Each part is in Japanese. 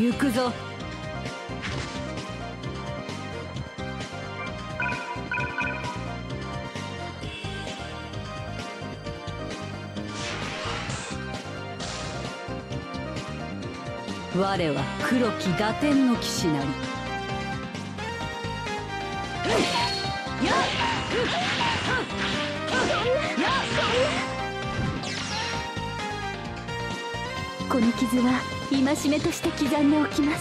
行くぞ。我は黒き打天の騎士なり。 この傷は戒めとして刻んでおきます。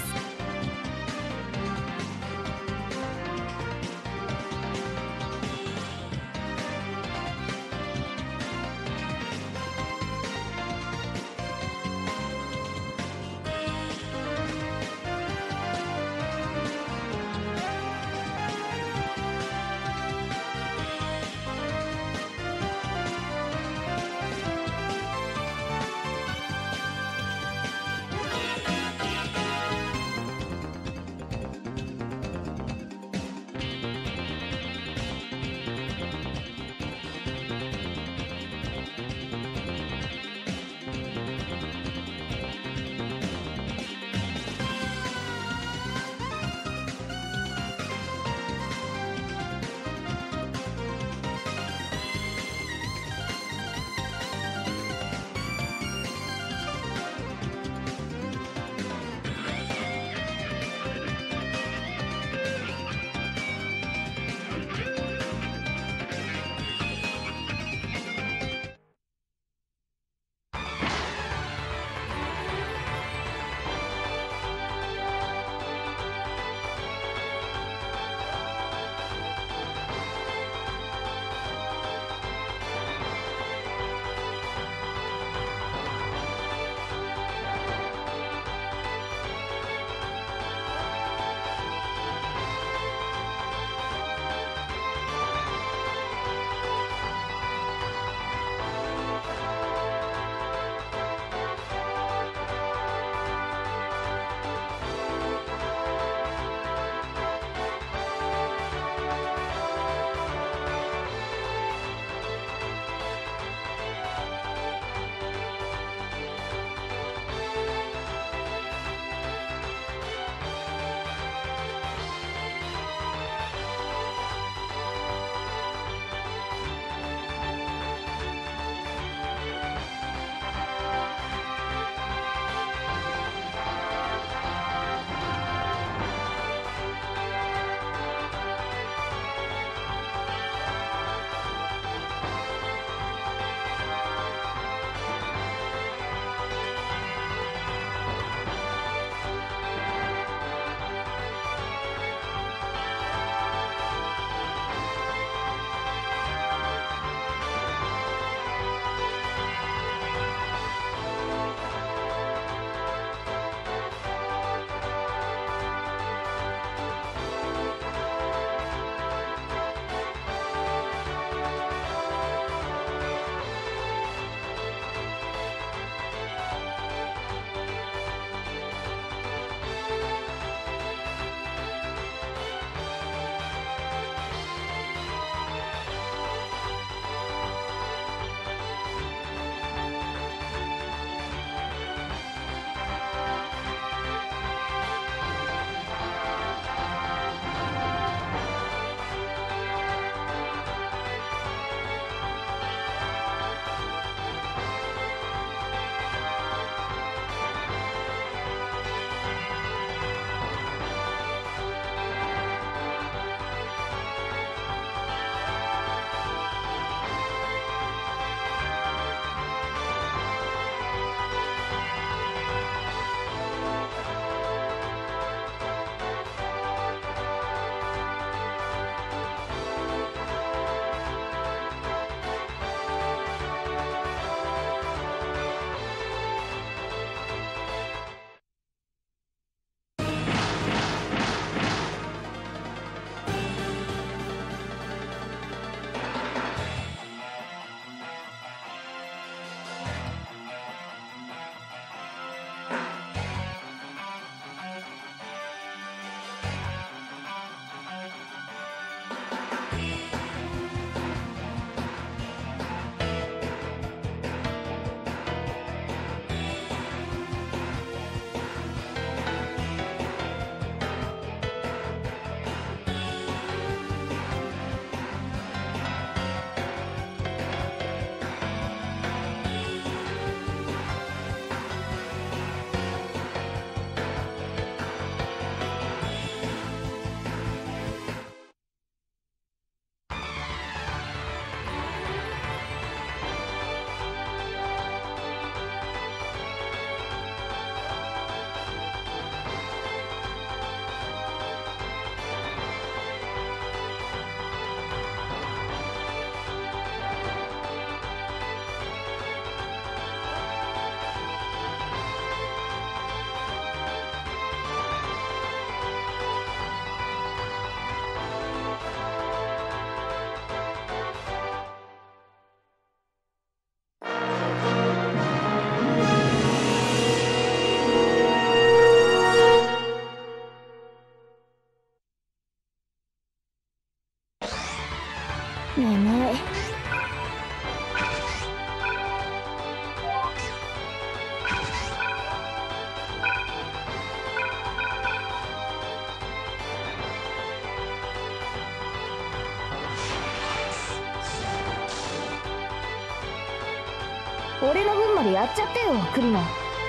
俺の分までやっちゃってよクリノ。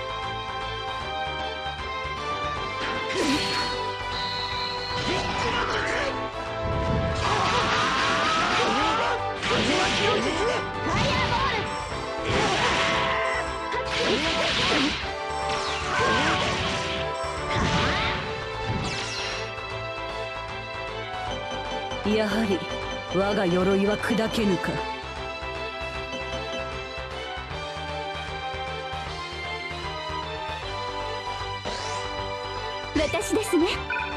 やはり我が鎧は砕けぬか。 私ですね。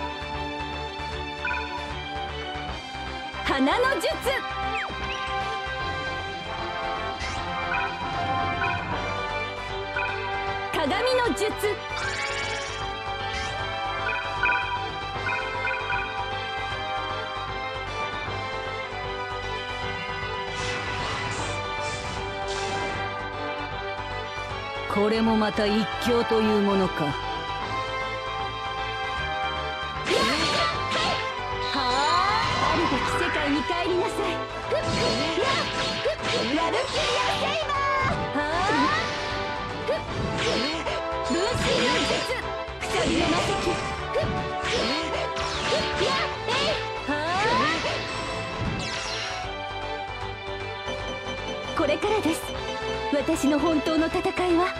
花の術。鏡の術。これもまた一興というものか。 あるべき世界に帰りなさい。ラルキリアセイバー。 分身の術。くさびの魔石。 これからです。私の本当の戦いは。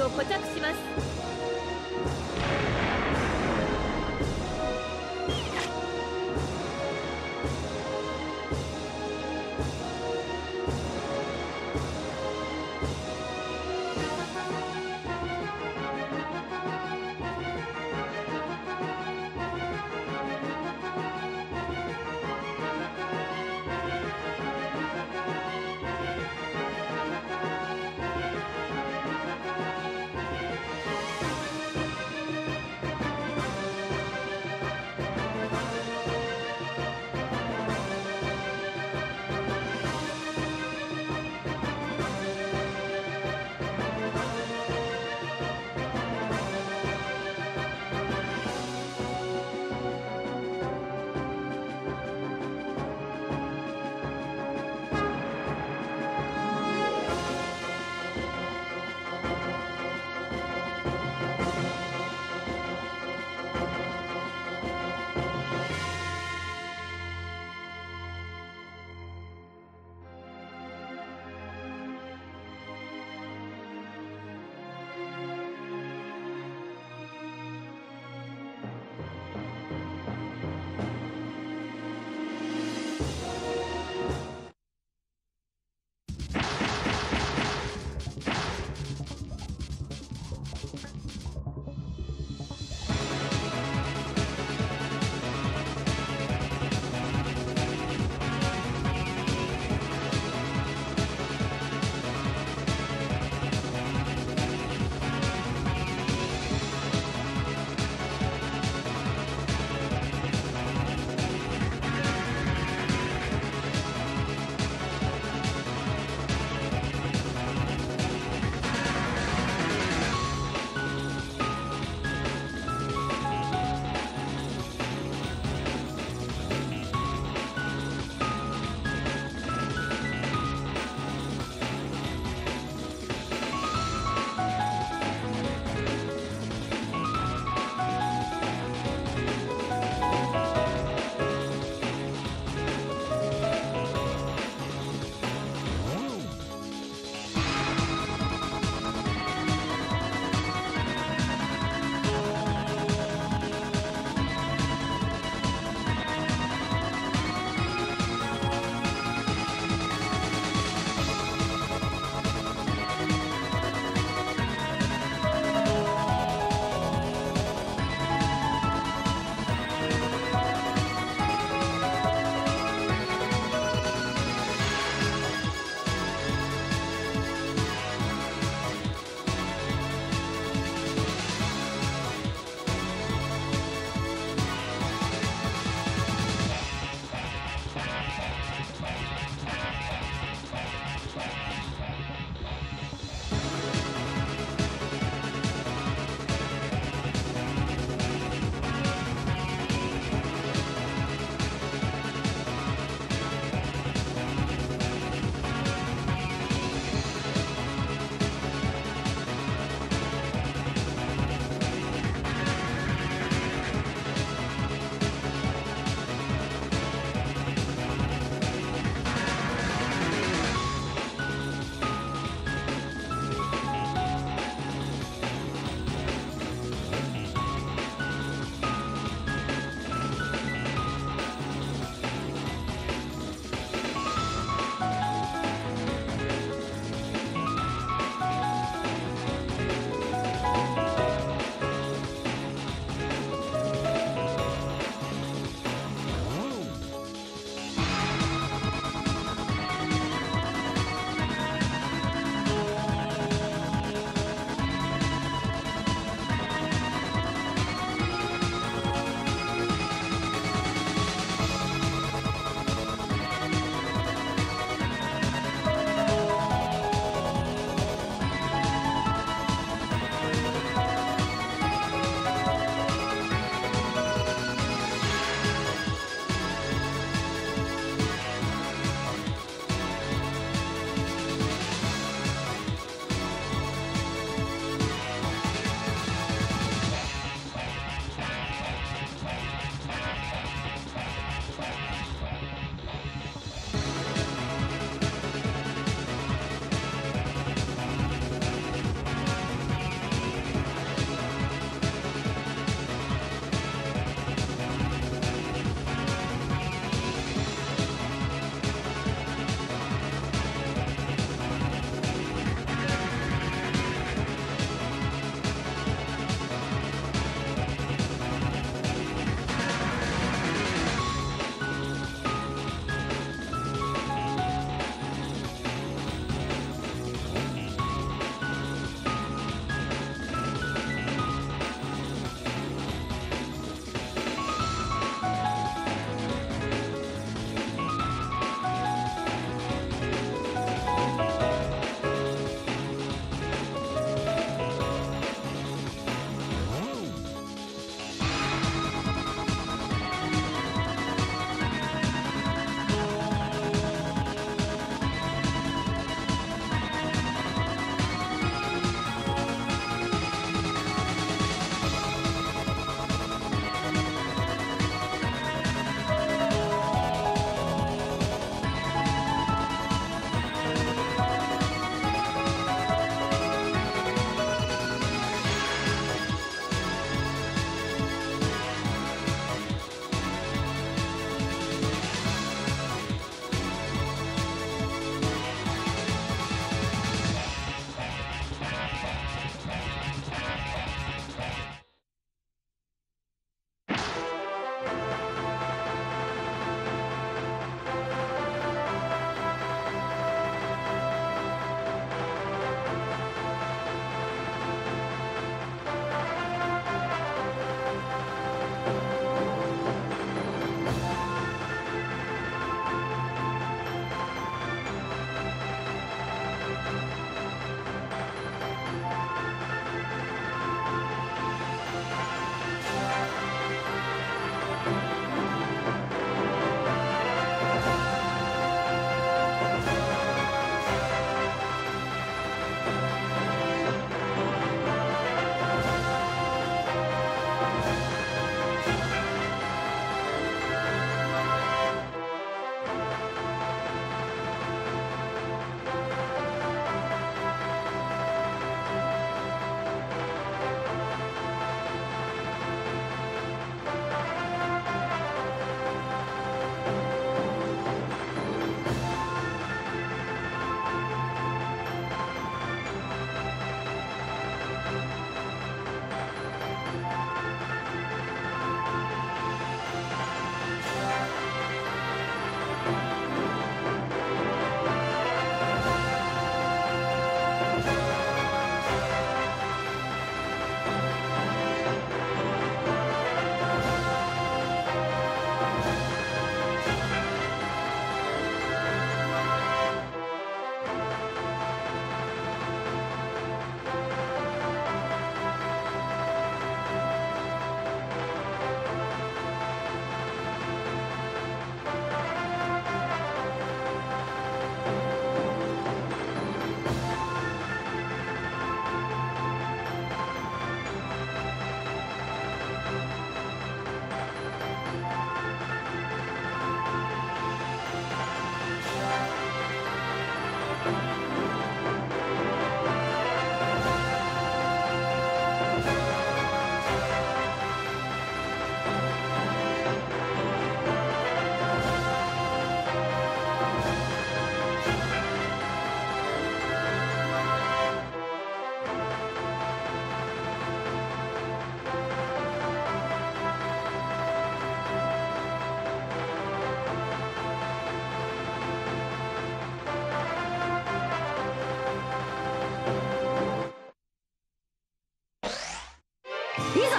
を固着します。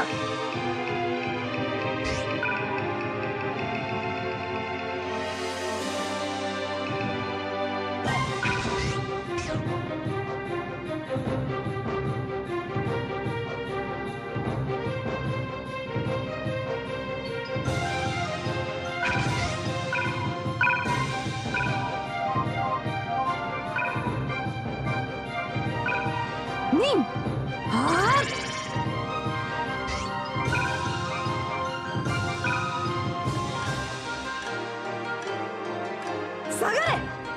下がれ。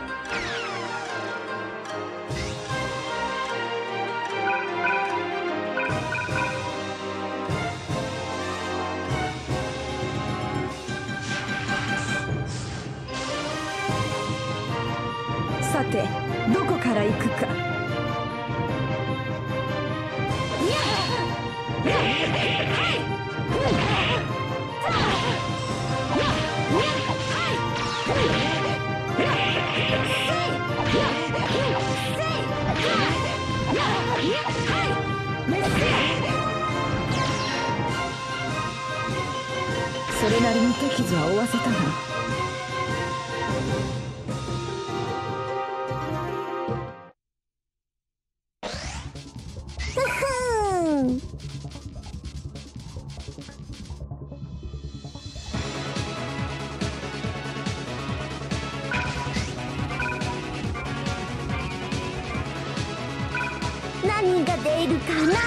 さてどこから行くか。それなりに手傷は負わせたが。 何が出るかな。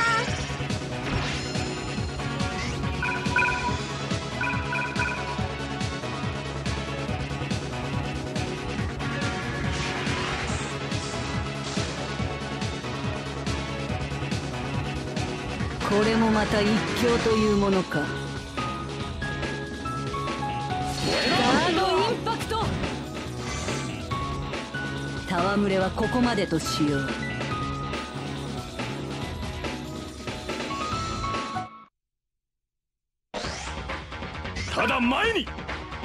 これもまた一興というものか。ガードインパクト。戯れはここまでとしよう。 ただ前に。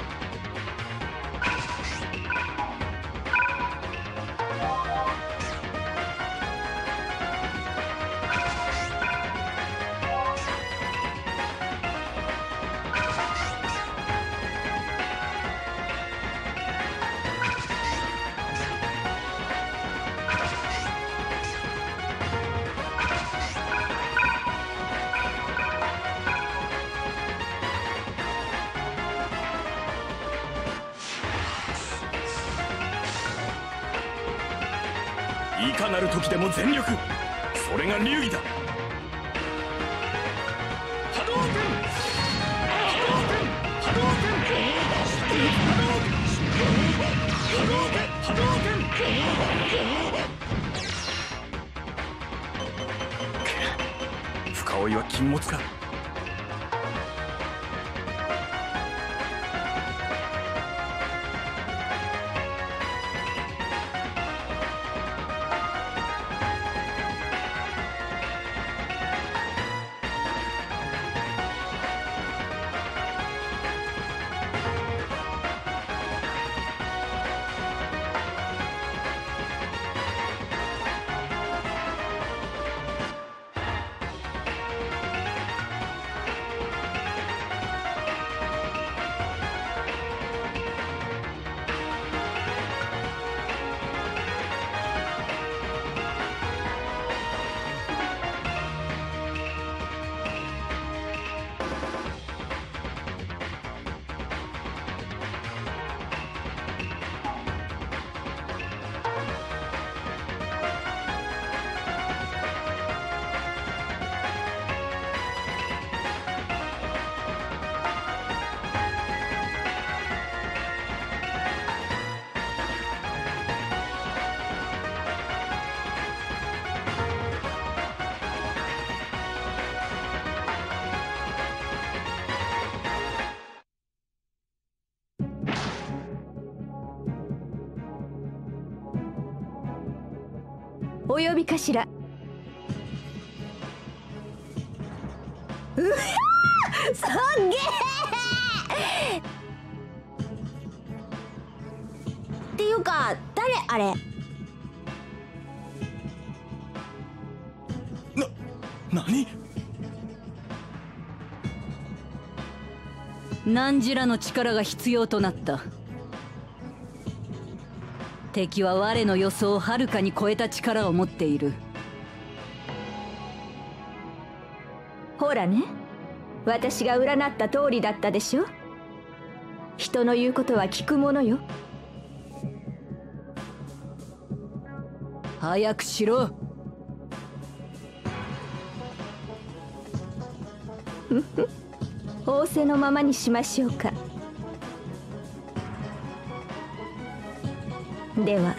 いかなる時でも全力、それが流儀だ。波動拳、波動拳、波動拳、波動拳、波動拳。深追いは禁物か。 お呼びかしら。 うわー、すんげえ。 っていうか誰あれ。 何？ 汝らの力が必要となった。敵は我の予想をはるかに超えた力を持っている。 ほらね、私が占った通りだったでしょ。人の言うことは聞くものよ。 早くしろ。 仰せのままにしましょうか。では。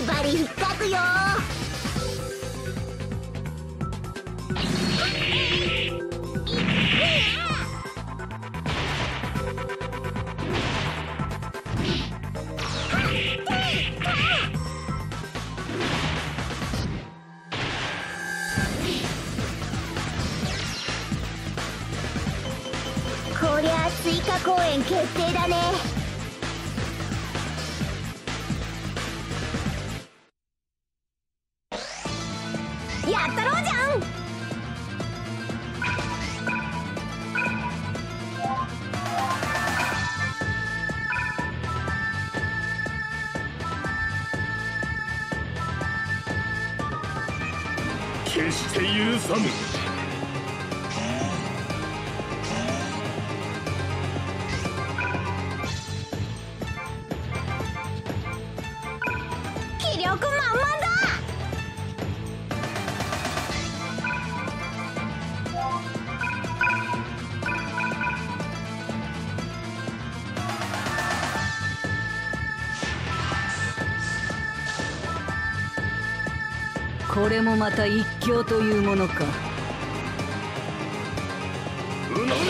ぱり引っかくよ。こりゃ追加公演決定だね。やったろうじゃん。 決して許さぬ。 気力満々だ。 これもまた一興というものか。 うなれ。うなれ。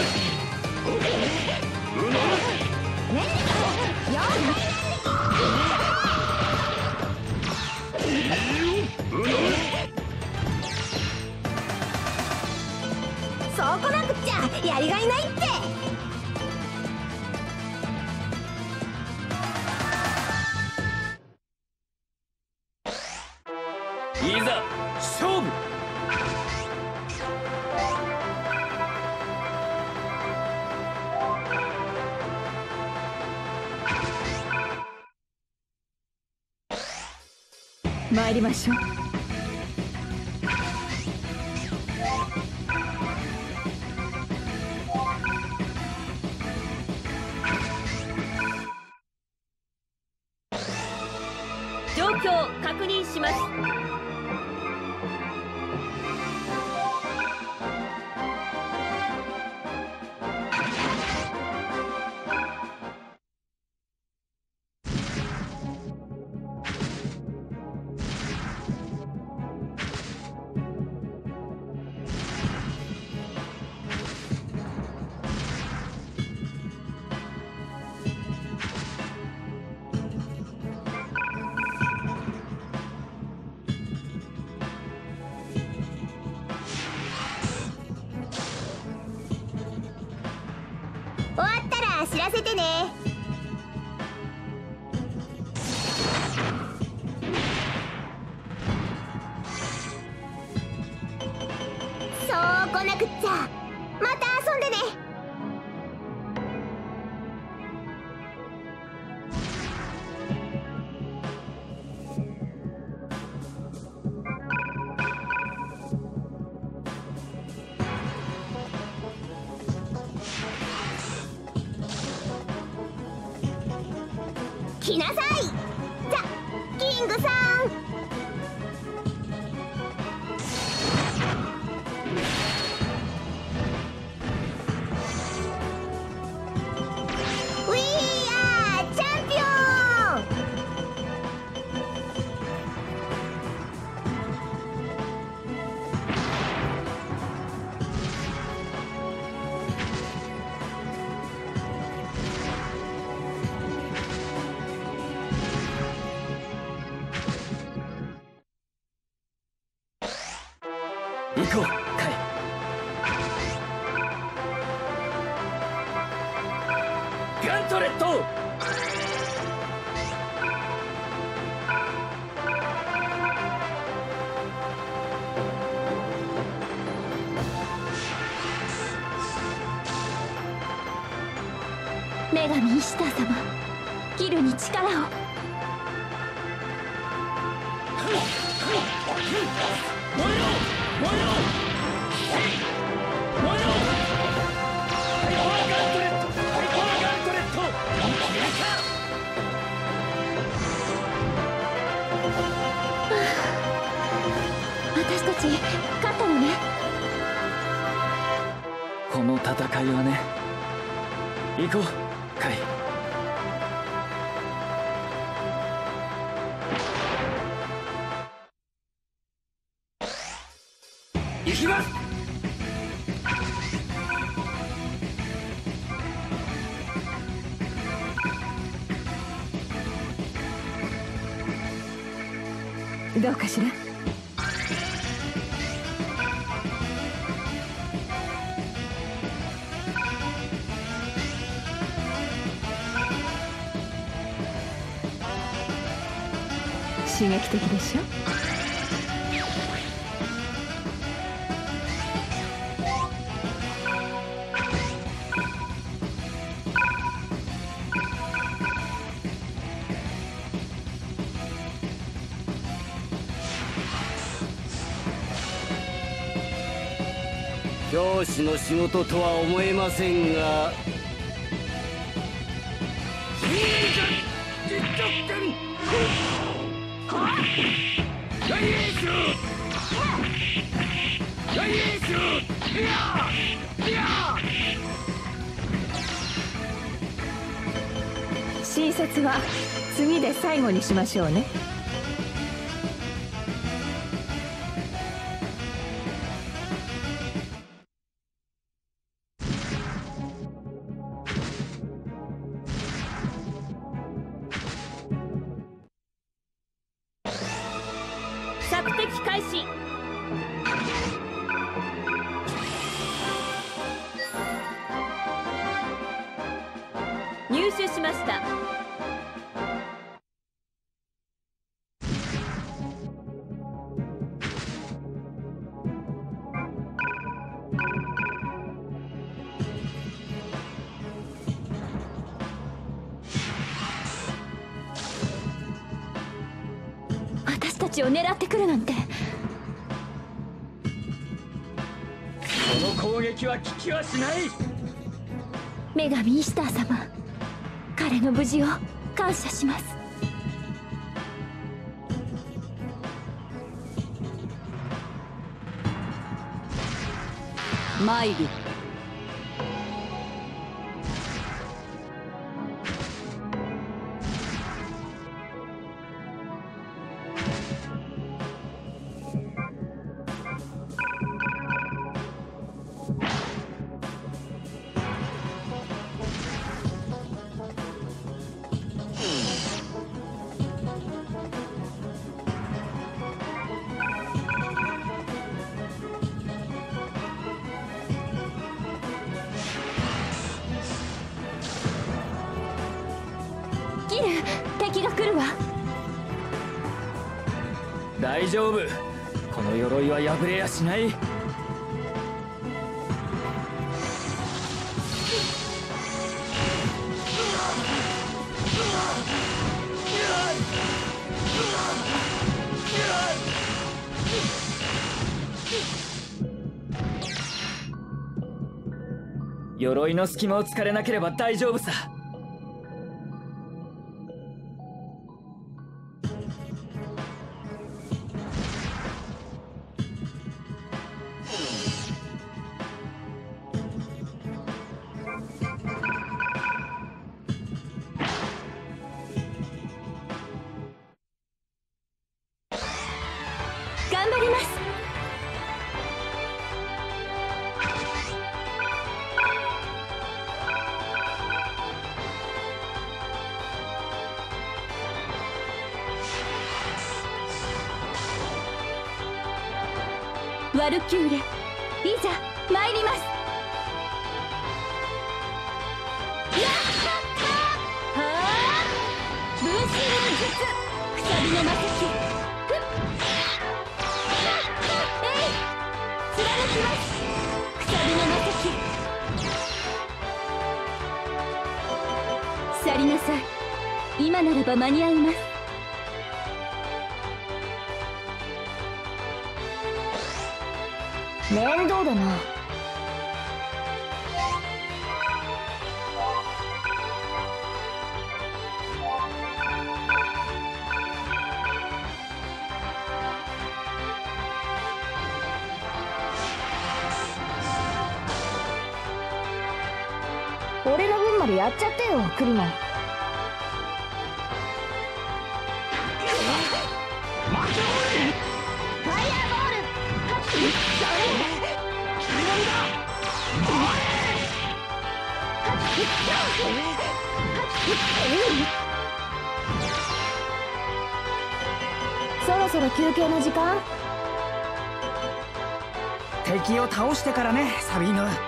そうこなくっちゃやりがいないって。 いざ勝負。 参りましょう。 状況確認します。 終わったら知らせてね。そうこなくっちゃ。また遊んでね。来なさい。じゃキングさん。We are チャンピオン。 行こう、カイ。ガントレット。 女神イシター様、ギルに力を。 燃えろ。燃えろ。燃えろ。ハイパーガントレット。ハイパーガントレット。やった。 私たち勝ったのね。 この戦いはね。行こう、カイ。 どうかしら。刺激的でしょ。 教師の仕事とは思えませんが、 診察は次で最後にしましょうね。 索敵開始。入手しました。 私たちを狙ってくるなんて。 この攻撃は効きはしない。 女神イシター様、彼の無事を感謝します。 参る。 ギル、敵が来るわ。 大丈夫、この鎧は破れやしない。鎧の隙間を突かれなければ大丈夫さ。 頑張ります。ワルキューレ、いざ参ります。やったー。はあ、分身の術、くさびの魔石。貫きます、くさびの魔石。去りなさい。今ならば間に合います。面倒だな。俺の分までやっちゃってよ、クリモン。 そろそろ休憩の時間。 敵を倒してからね、サビーヌ。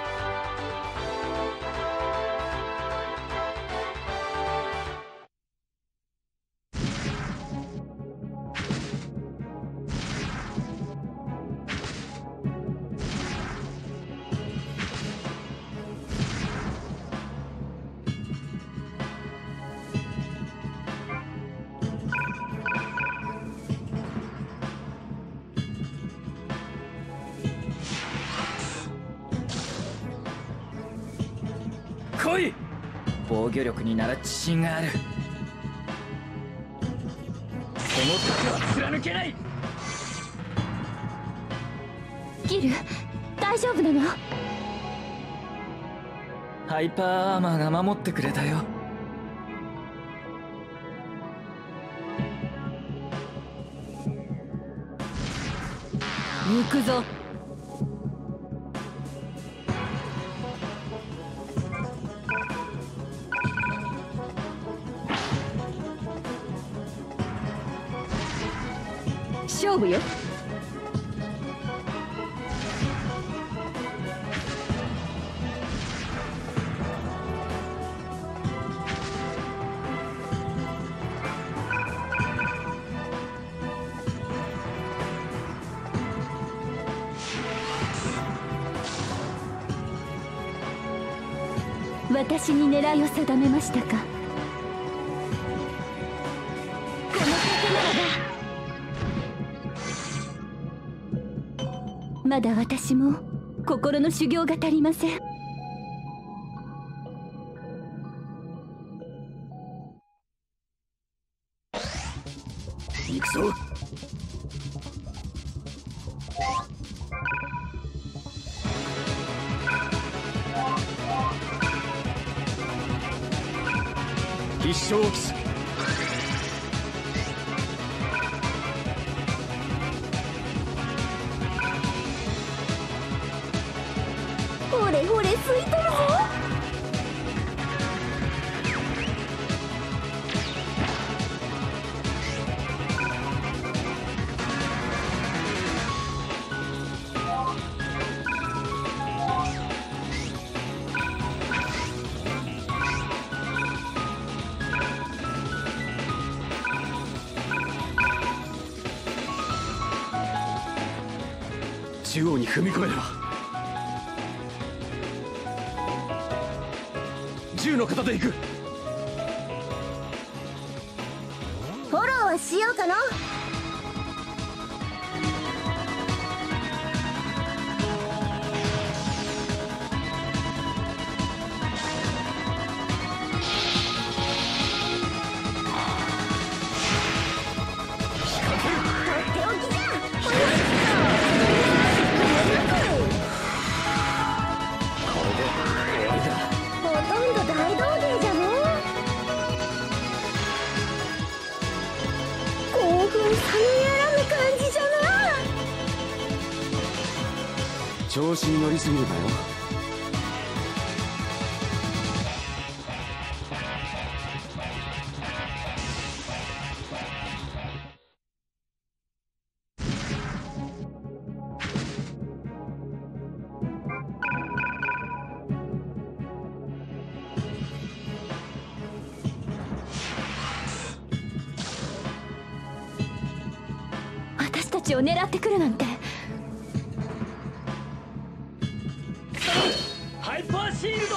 来い。防御力になら自信がある。この手は貫けない。 ギル、大丈夫なの？ ハイパーアーマーが守ってくれたよ。 行くぞ。 勝負よ。私に狙いを定めましたか。この竹ならば。まだ私も心の修行が足りません。 行くぞ。必勝を期す。 ほれほれ吸い取るぞ。 中央に踏み込めれば。銃の型で行く。 フォローはしようかの。 調子に乗りすぎるなよ。 私たちを狙ってくるなんて。 ハイパーシールド。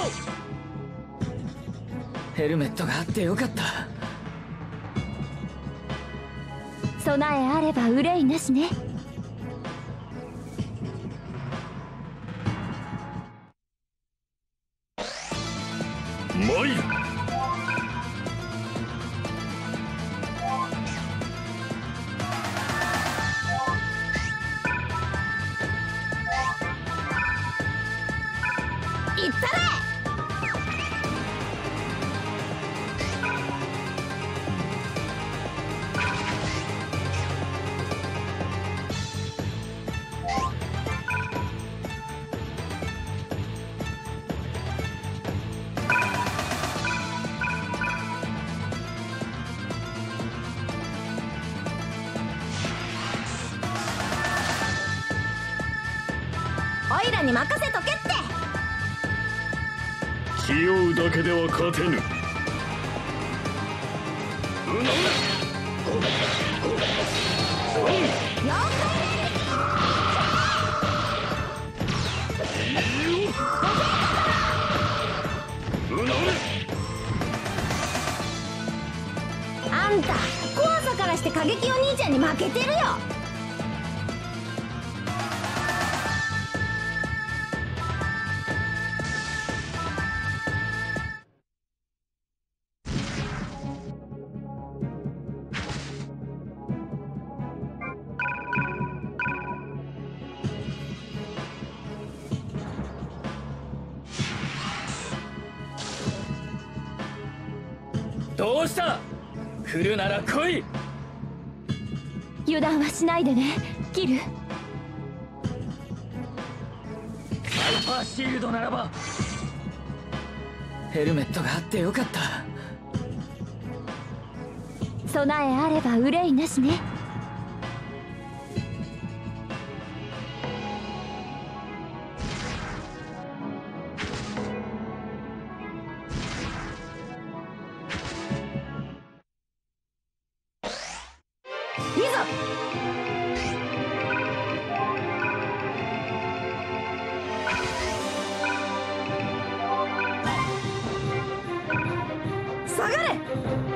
ヘルメットがあってよかった。 備えあれば憂いなしね。 参る。 いったれ。 に任せとけって。 気負うだけでは勝てぬ。うなうな了うなうなあんた怖さからして過激お兄ちゃんに負けてるよ。 どうした。来るなら来い。 油断はしないでねキル。 ハイパーシールドならば。ヘルメットがあってよかった。 備えあれば憂いなしね。いざ。下がれ。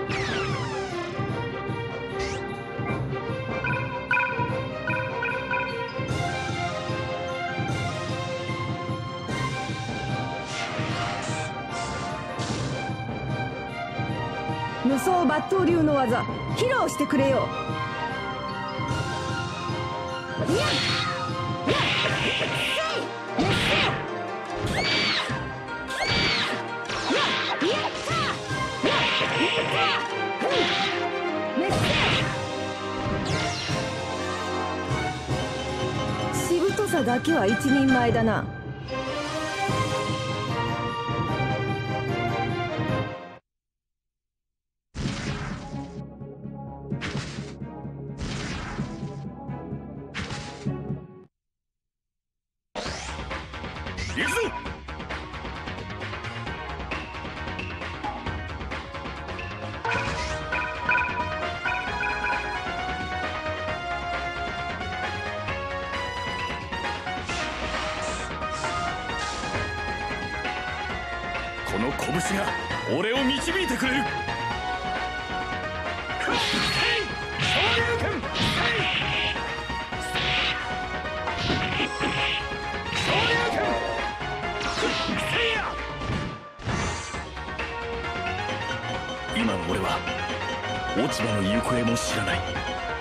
無双抜刀流の技披露してくれよ。しぶとさだけは一人前だな。 行くぞ。この拳が俺を導いてくれる。今の俺は落ち葉の行方も知らない。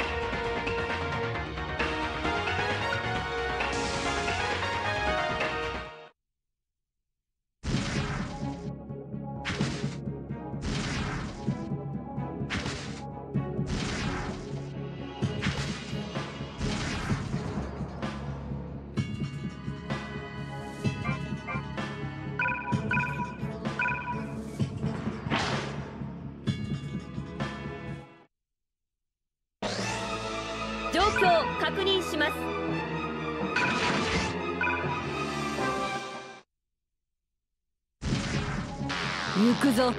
状況確認します。 行くぞ。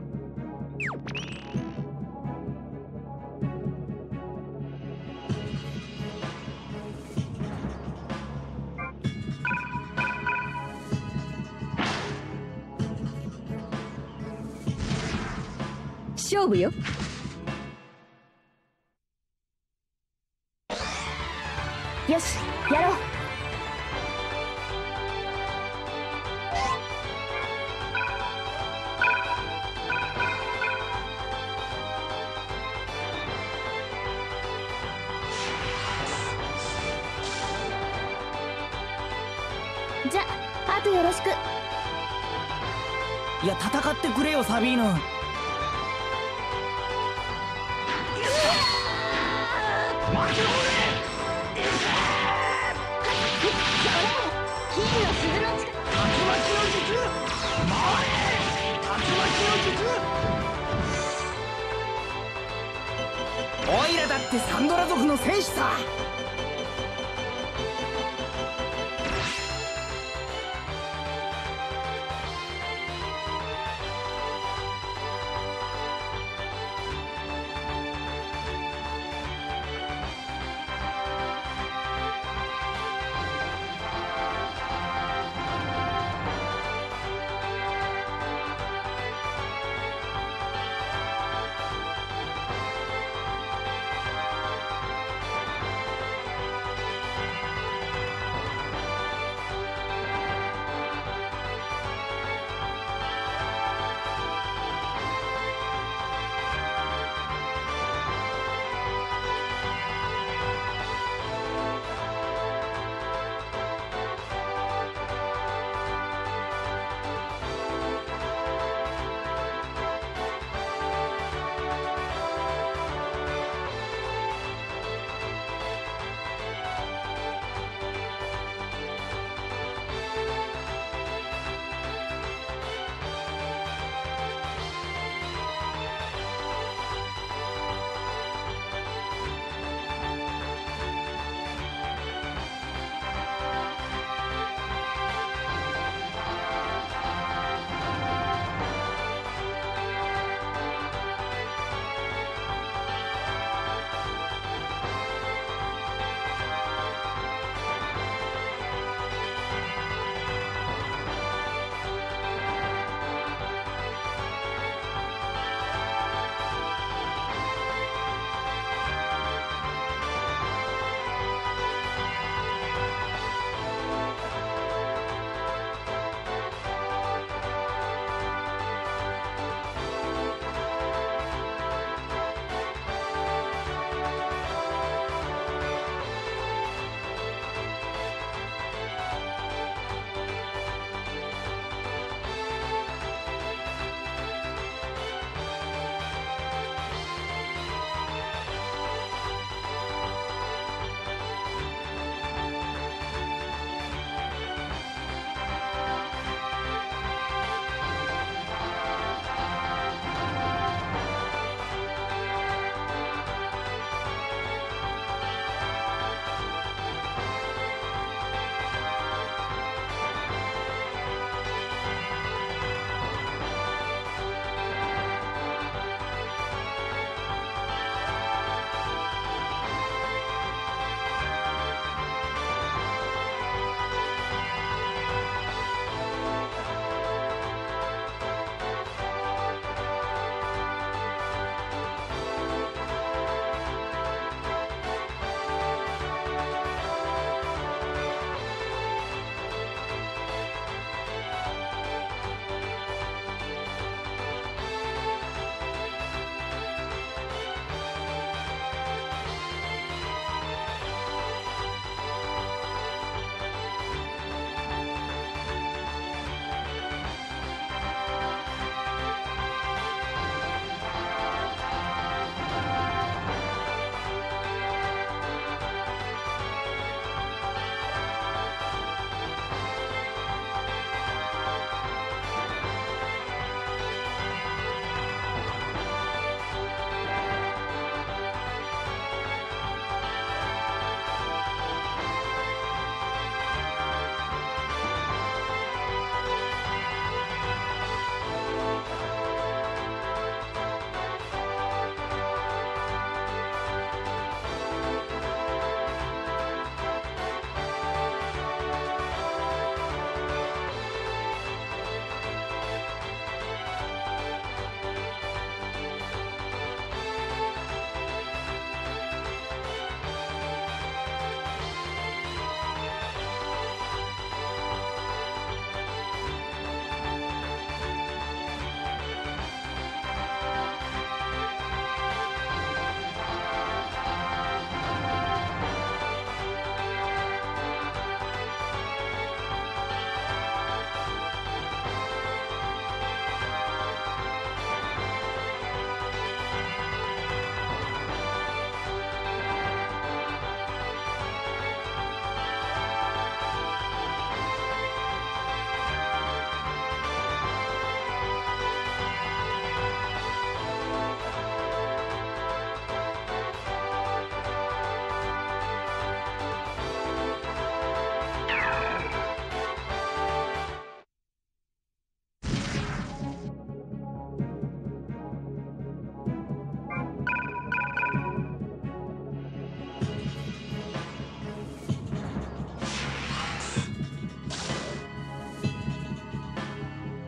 勝負よ。 よしやろう。じゃあとよろしく。 いや戦ってくれよサビーノ。オイラだってサンドラ族の戦士さ。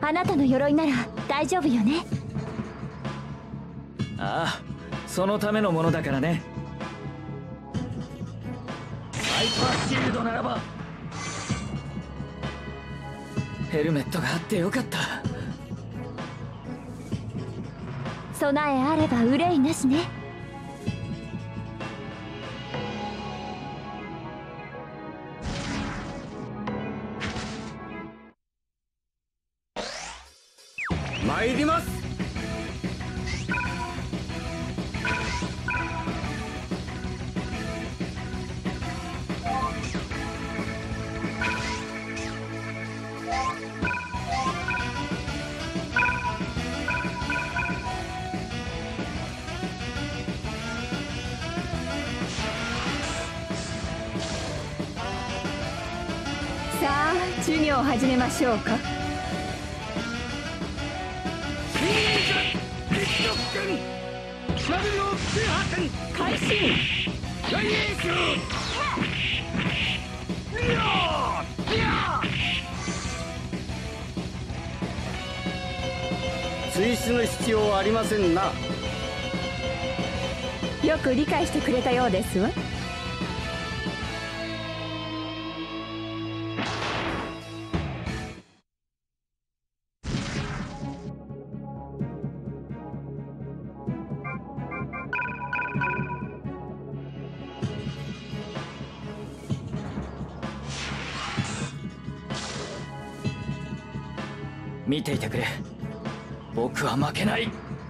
あなたの鎧なら大丈夫よね。 ああ、そのためのものだからね。 ハイパーシールドならばヘルメットがあってよかった。 備えあれば憂いなしね。 参ります。 さあ授業を始めましょうか。開始。 追試の必要はありませんな。 よく理解してくれたようですわ。 見ていてくれ。僕は負けない。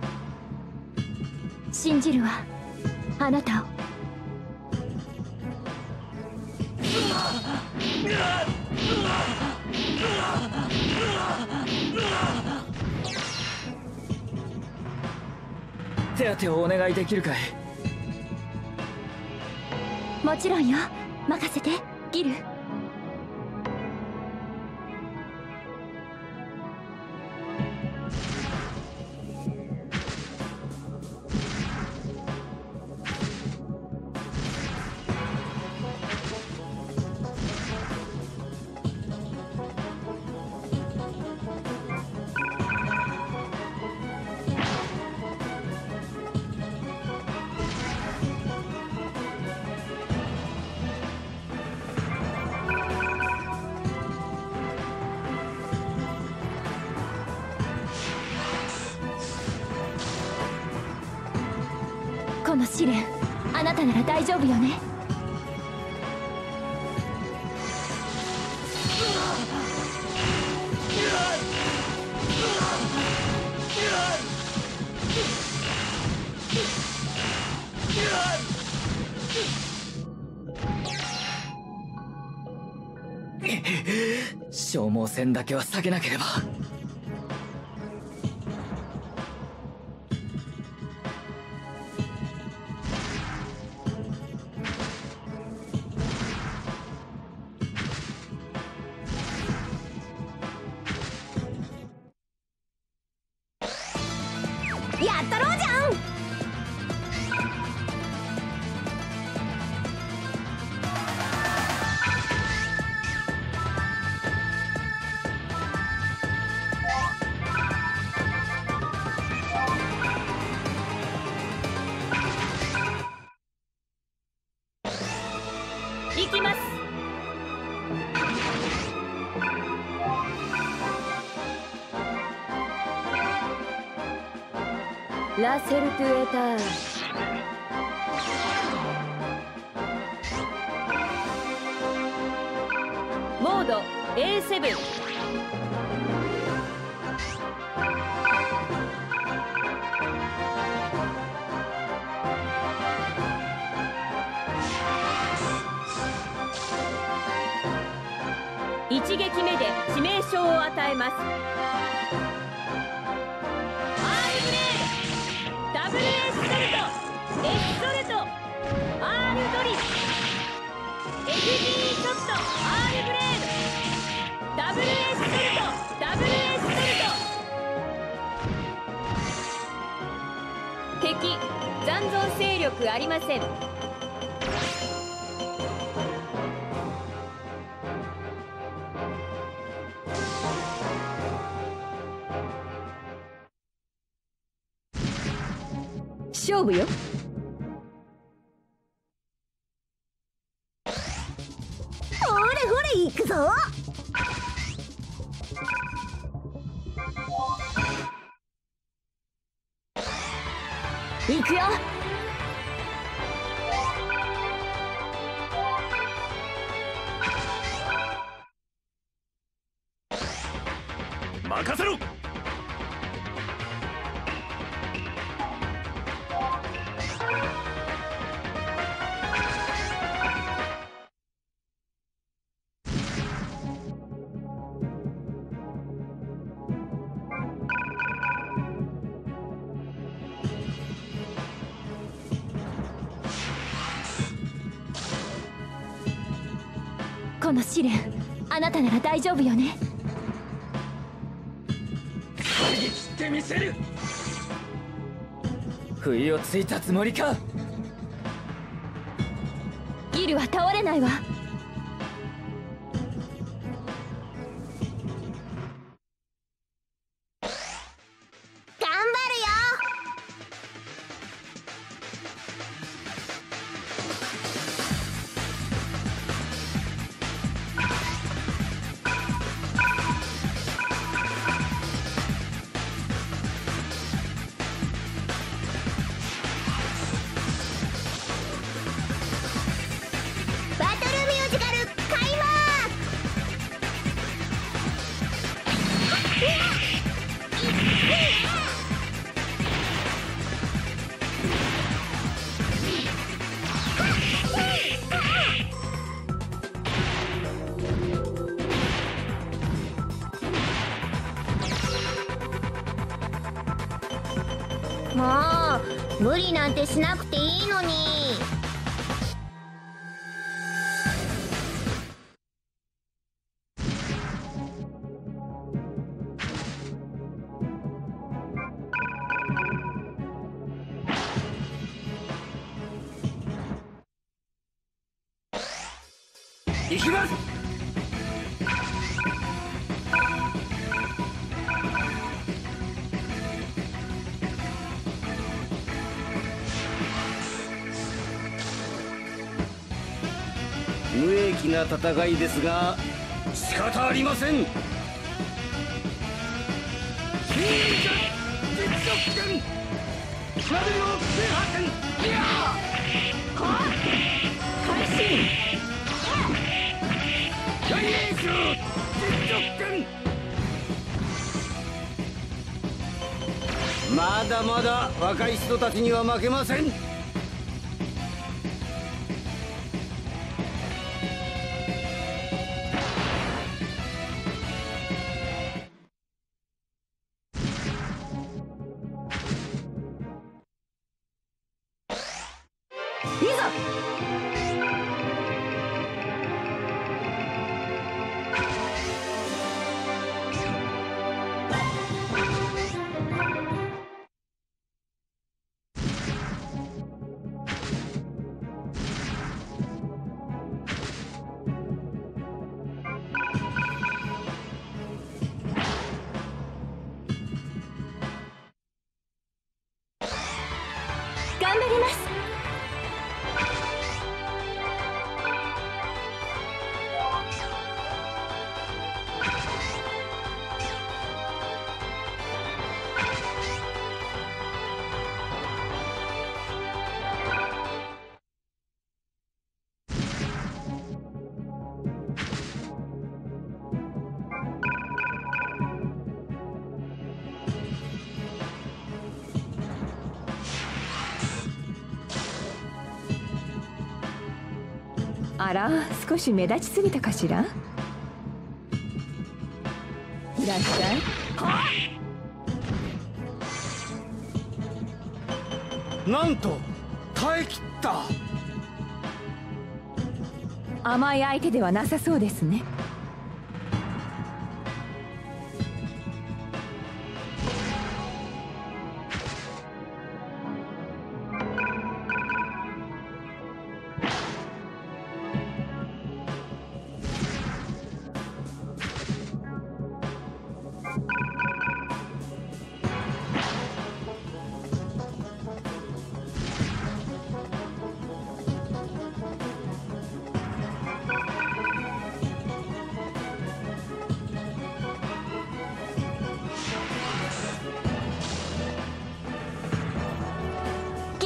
信じるわ、あなたを。 手当てをお願いできるかい。 もちろんよ、任せてギル。この試練、あなたなら大丈夫よね。 消耗戦だけは避けなければ。 やったろうじゃん。 行きます。 ラセルトゥエター。 モード A7。一撃目で致命傷を与えます。ダブルエスソルト、エスソルト、R ドリル、エグジーショット、R ブレード、ダブルエスソルト、ダブルエスソルト。敵残存勢力ありません。 勝負よ。 ほれほれ行くぞ。 行くよ。 任せろ。 この試練、あなたなら大丈夫よね。 張り切ってみせる。 不意をついたつもりか。 ギルは倒れないわ。 頑張るよ。バトルミュージカル開幕。もう無理なんてしなくていいのに。 行きます。無益な戦いですが仕方ありません。実力権なるよ制覇権。いやは開始。 大エース実力権。まだまだ若い人たちには負けません。 いざ。頑張ります。あら、少し目立ちすぎたかしら。いらっしゃい。 なんと耐え切った。 甘い相手ではなさそうですね。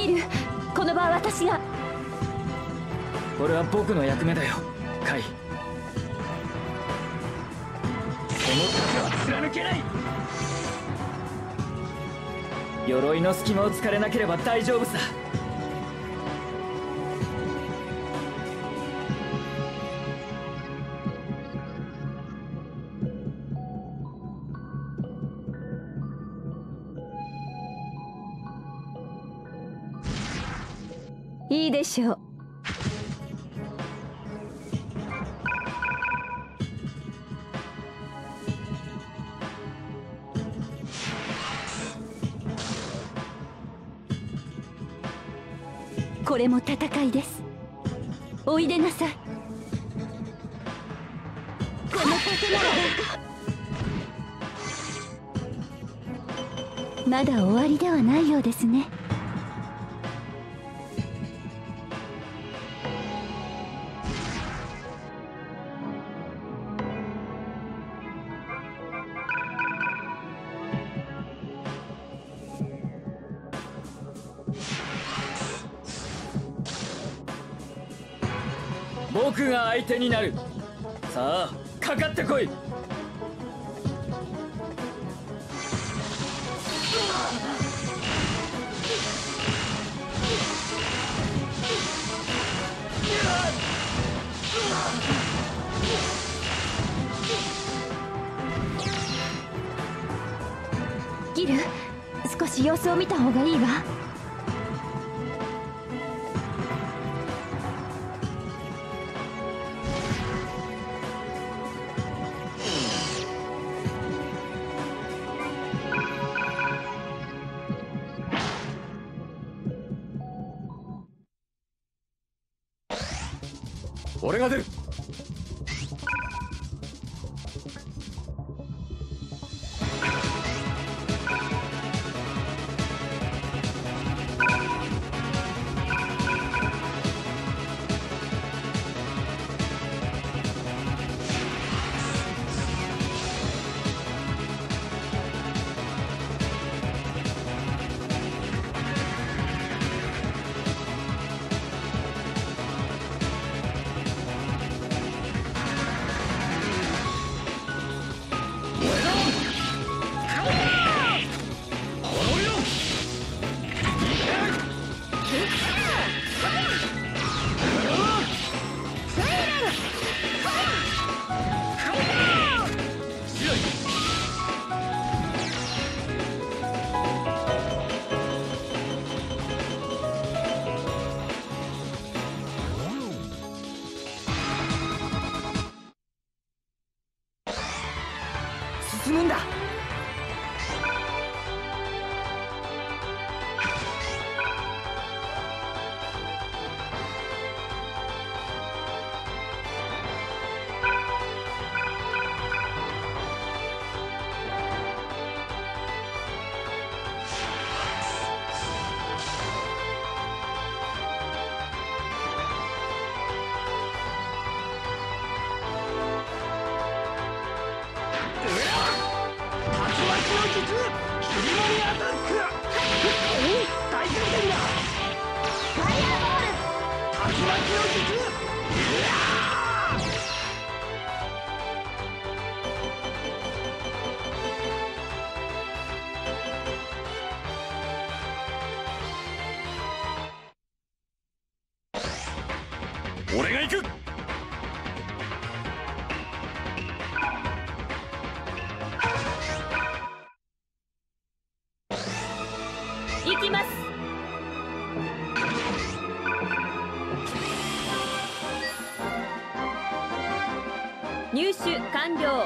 ギル、この場は私が。 これは僕の役目だよカイ。 この盾は貫けない。 鎧の隙間を突かれなければ大丈夫さ。 いいでしょう。これも戦いです。おいでなさい。この盾ならばまだ終わりではないようですね。 僕が相手になる。さあかかってこい。 ギル、少し様子を見た方がいいわ。 俺が出る。 進むんだ。 俺が行く。 行きます。入手完了。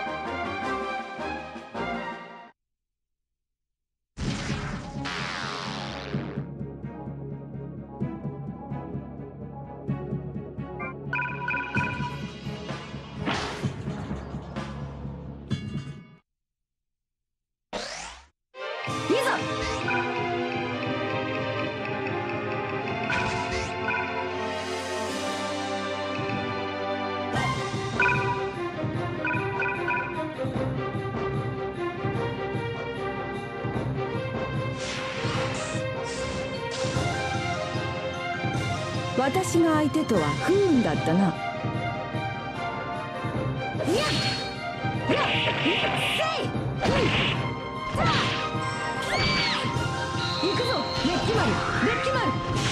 私が相手とは不運だったな。行くぞメッキマル、メッキマル。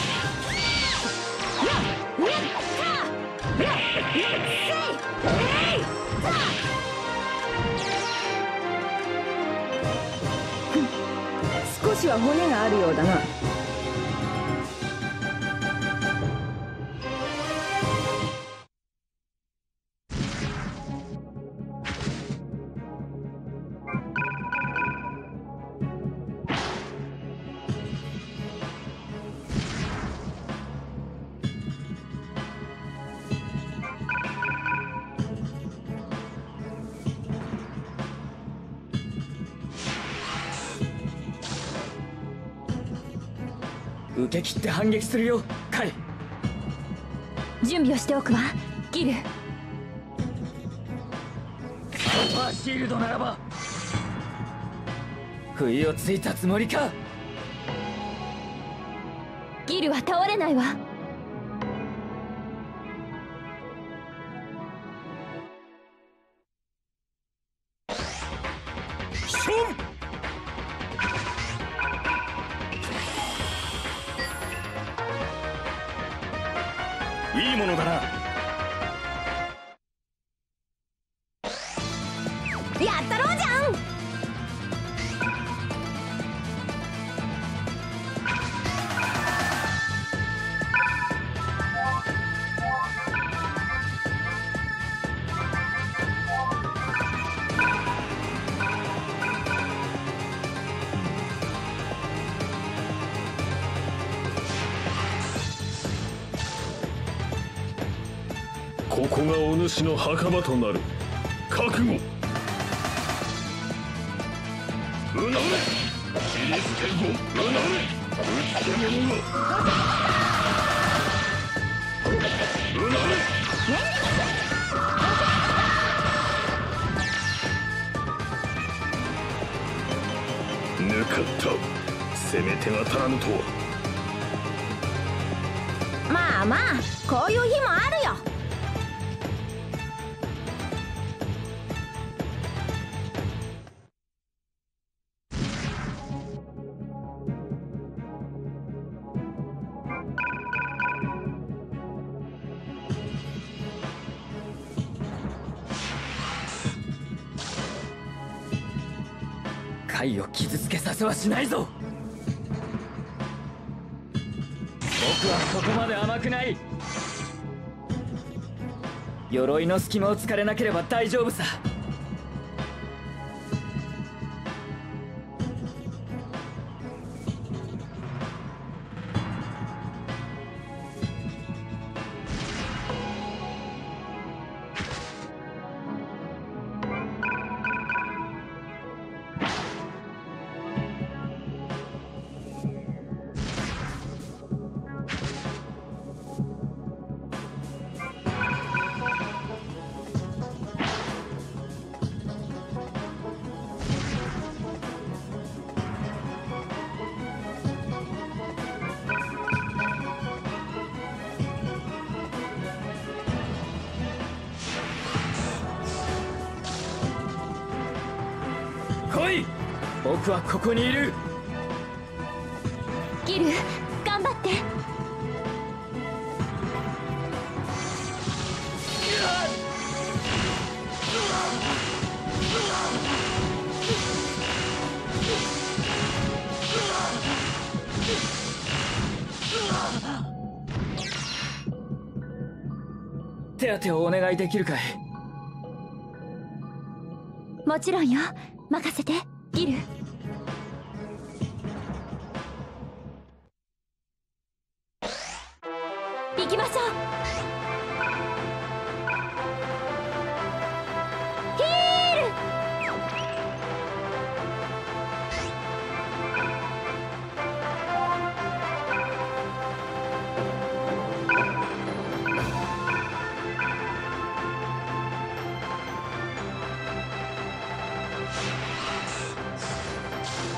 少しは骨があるようだな。 受け切って反撃するよ、カイ。 準備をしておくわ、ギル。 アルファシールドならば不意をついたつもりか。 ギルは倒れないわ。 いいものだな。 やったろうじゃん。 ここがお主の墓場となる。覚悟。うなれ切り捨てるぞ。うなれうつけ者が。うなれぬかった。攻め手が足らぬとは。 まあまあ、こういう日もあるよ。 カイを傷つけさせはしないぞ。僕はそこまで甘くない。鎧の隙間を突かれなければ大丈夫さ。来い、僕はここにいる。 ギル、頑張って。 手当てをお願いできるかい。 もちろんよ、任せてギル。行きましょう。ヒール。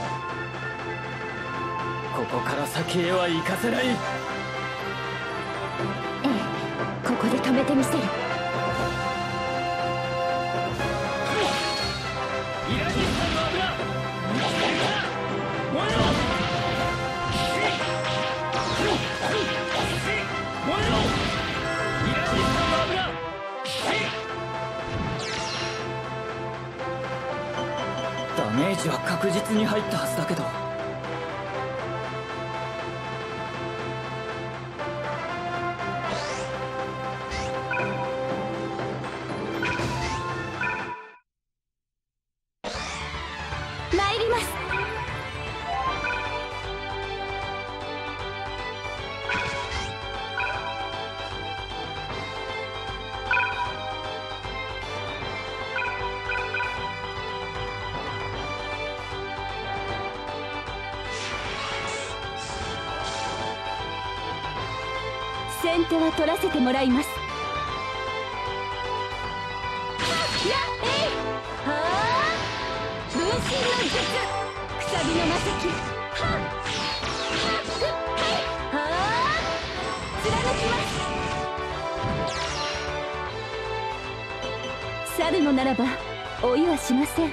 ここから先へは行かせない。 ええ、ここで止めてみせる。 イラニスタの油燃えろ。燃えろ。イラニスタの油。 ダメージは確実に入ったはずだけど。 参ります。先手は取らせてもらいます。やっえいはあ、分身の術、くさびの魔石。はっはあ、貫きます。去るのならば追いはしません。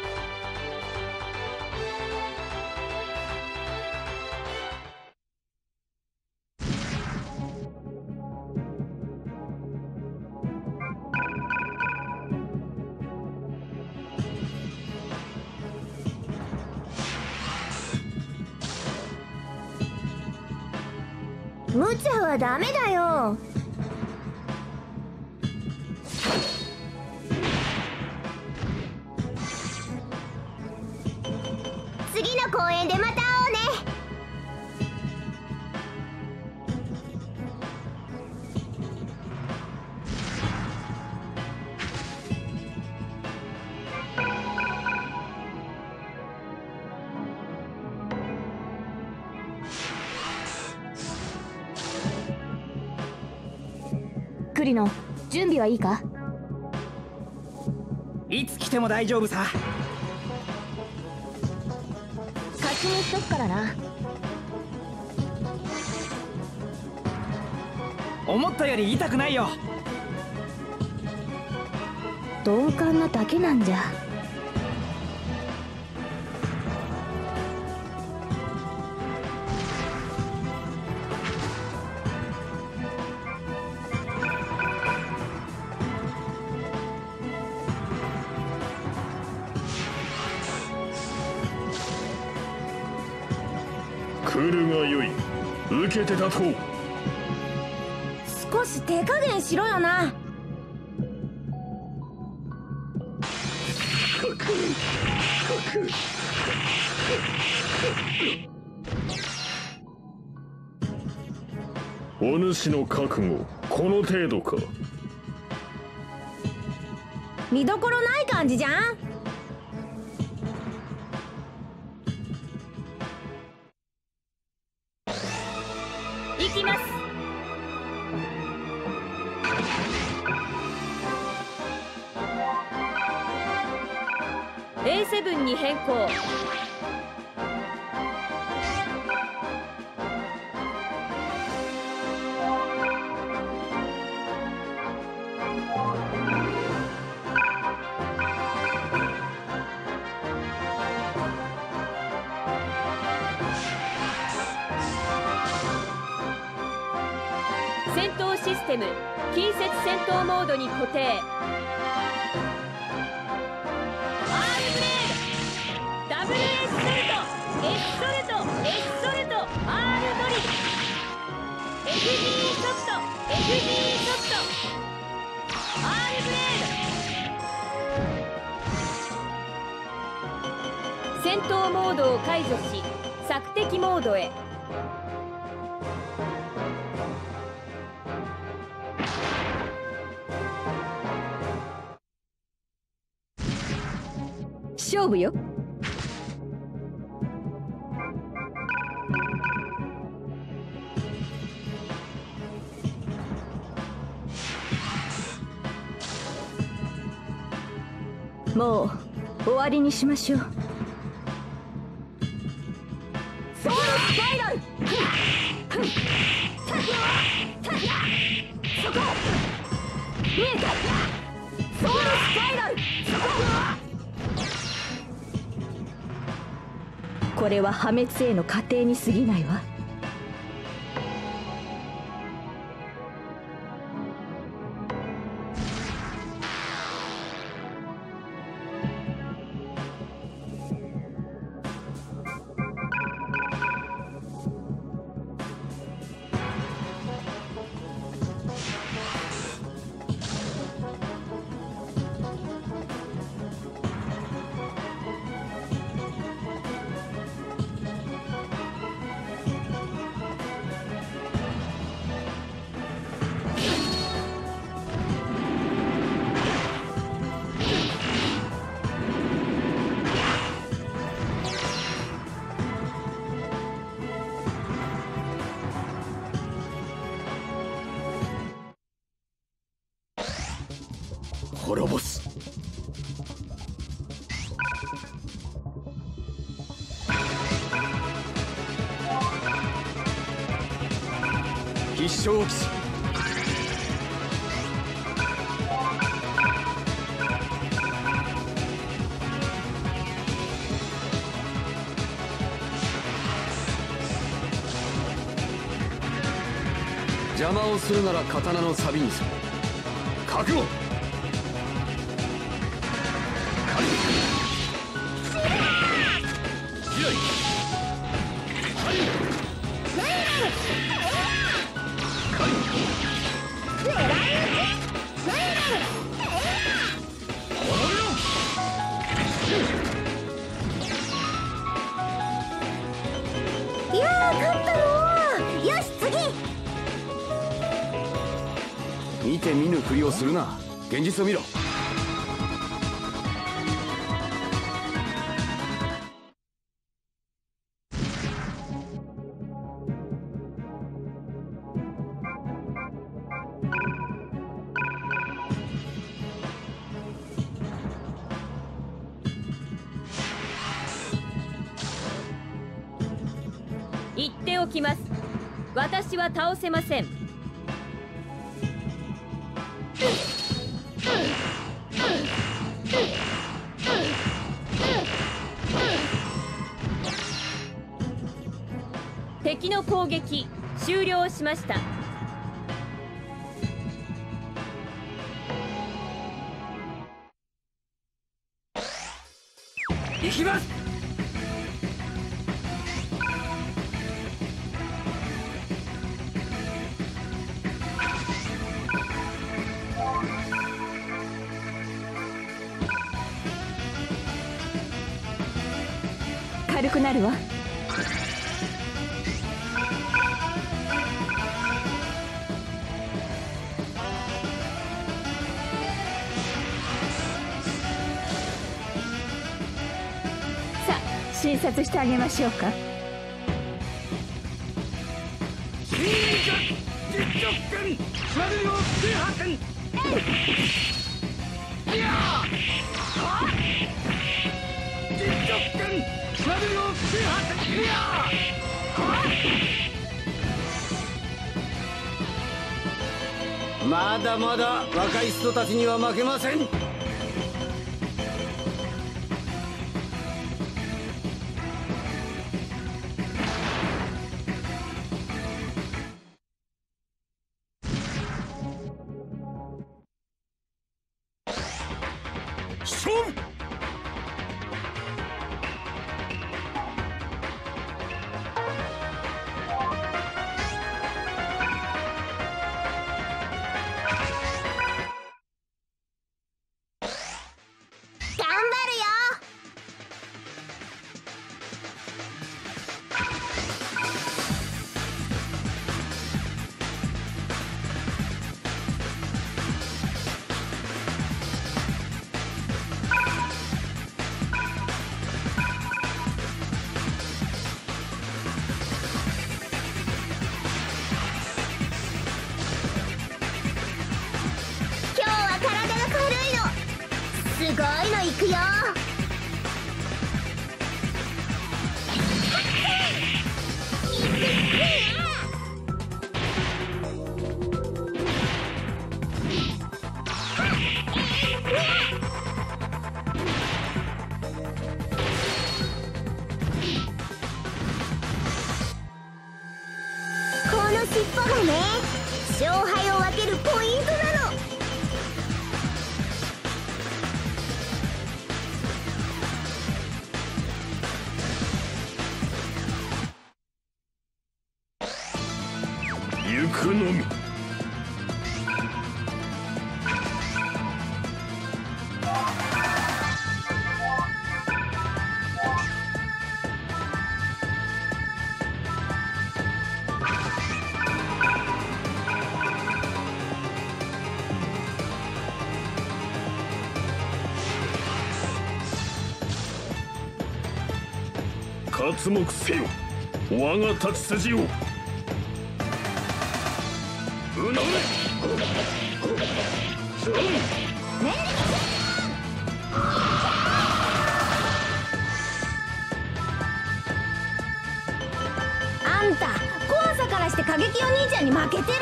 無茶はダメだよ。次の公園でまた会おうね。 栗野、準備はいいか？ いつ来ても大丈夫さ。 確認しとくからな。 思ったより痛くないよ。 鈍感なだけなんじゃ。 来るがよい。受けて立とう。 少し手加減しろよな。 お主の覚悟、この程度か。 見どころない感じじゃん。 行きます。A7 に変更。戦闘システム近接戦闘モードに固定。 R ブレード、ダブルエッソルト、エッソルト、エッソルト、 R ドリル、 FD ショット、 FD ショット、 R ブレード。戦闘モードを解除し索敵モードへ。 勝負よ。もう終わりにしましょう。ソウルスパイラル。 そこ見えた。ソウルスパイラル。これは破滅への過程に過ぎないわ。 滅ぼす。必勝騎士。邪魔をするなら刀の錆にする。覚悟。 いやー、勝ったのー。よし、次。 見て見ぬふりをするな。現実を見ろ。 言っておきます。私は倒せません。敵の攻撃終了しました。 行きます。 軽くなるわ。さあ、診察してあげましょうか。 まだまだ若い人たちには負けません。勝負。 すごいのいくよ。 尻尾がね、勝敗を分けるポイントなの。 行くのみ。刮目せよ、我が立ち筋を。うなれ。 あんた怖さからして過激お兄ちゃんに負けてるよ。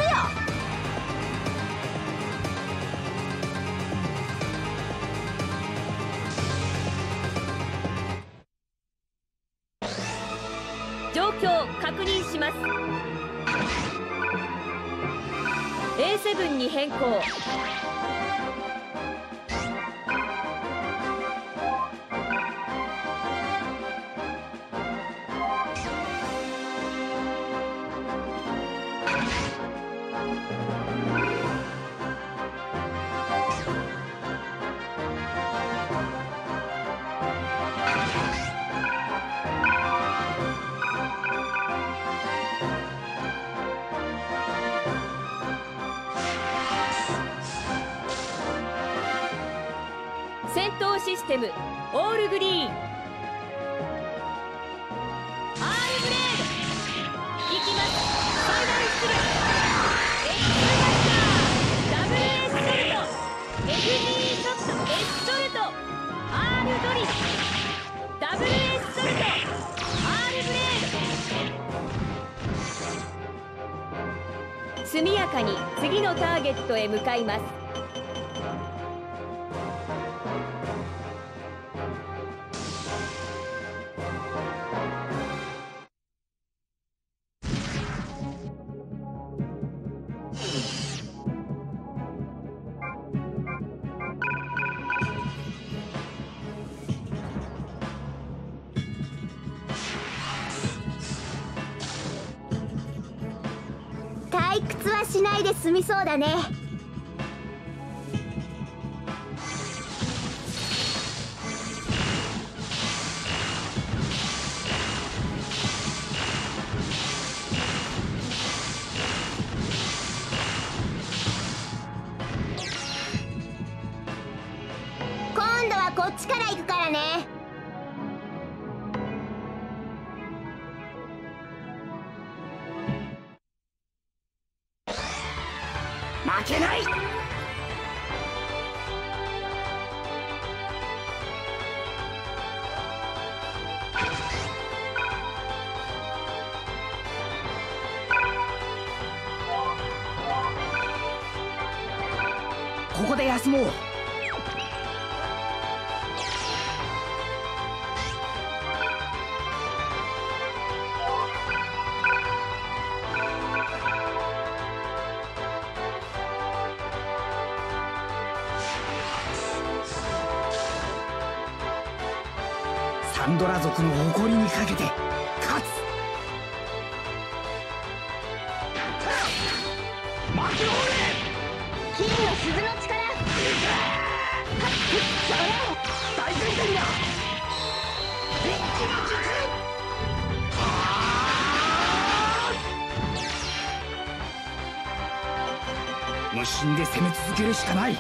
状況確認します。 A7 に変更。戦闘システムオールグリーン。 R ブレードいきます。ファイナルスルー X マスター WS ソルト FG ショット S ソルト R ドリル WS ソルト R ブレード。速やかに次のターゲットへ向かいます。 退屈はしないで済みそうだね。今度はこっちから行くからね。 負けない。ここで休もう。サンドラ族の誇りにかけて勝つ。負けろ俺。 金の鈴の力。 それ大前提だ。一気に術。 無心で攻め続けるしかない。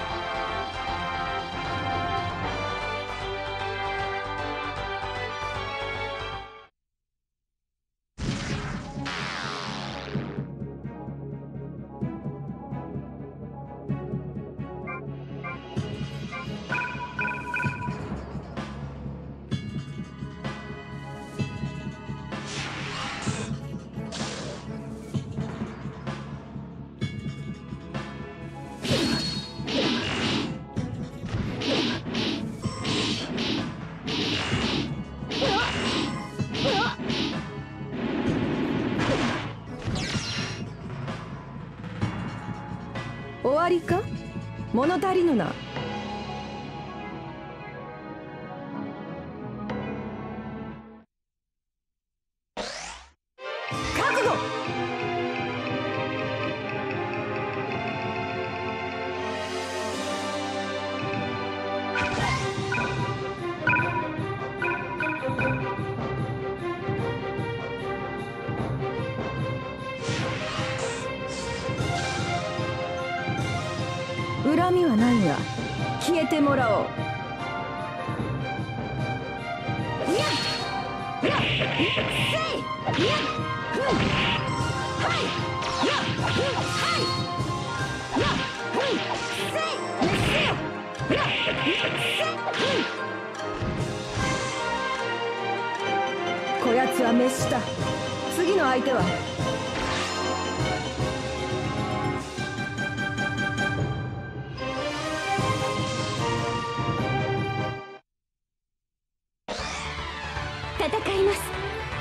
終わりか？物足りぬな。覚悟。恨みはないが消えてもらおう。こやつは滅した。次の相手は？ 戦います。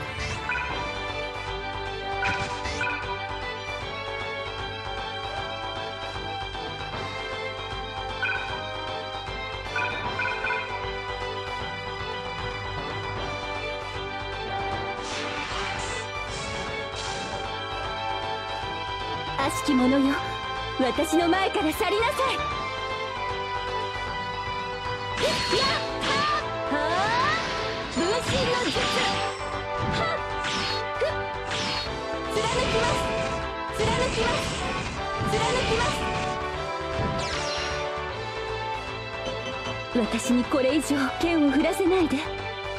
悪しき者よ、私の前から去りなさい。やったー！はあ、分身の術。はっ、貫きます。貫きます。貫きます。私にこれ以上剣を振らせないで。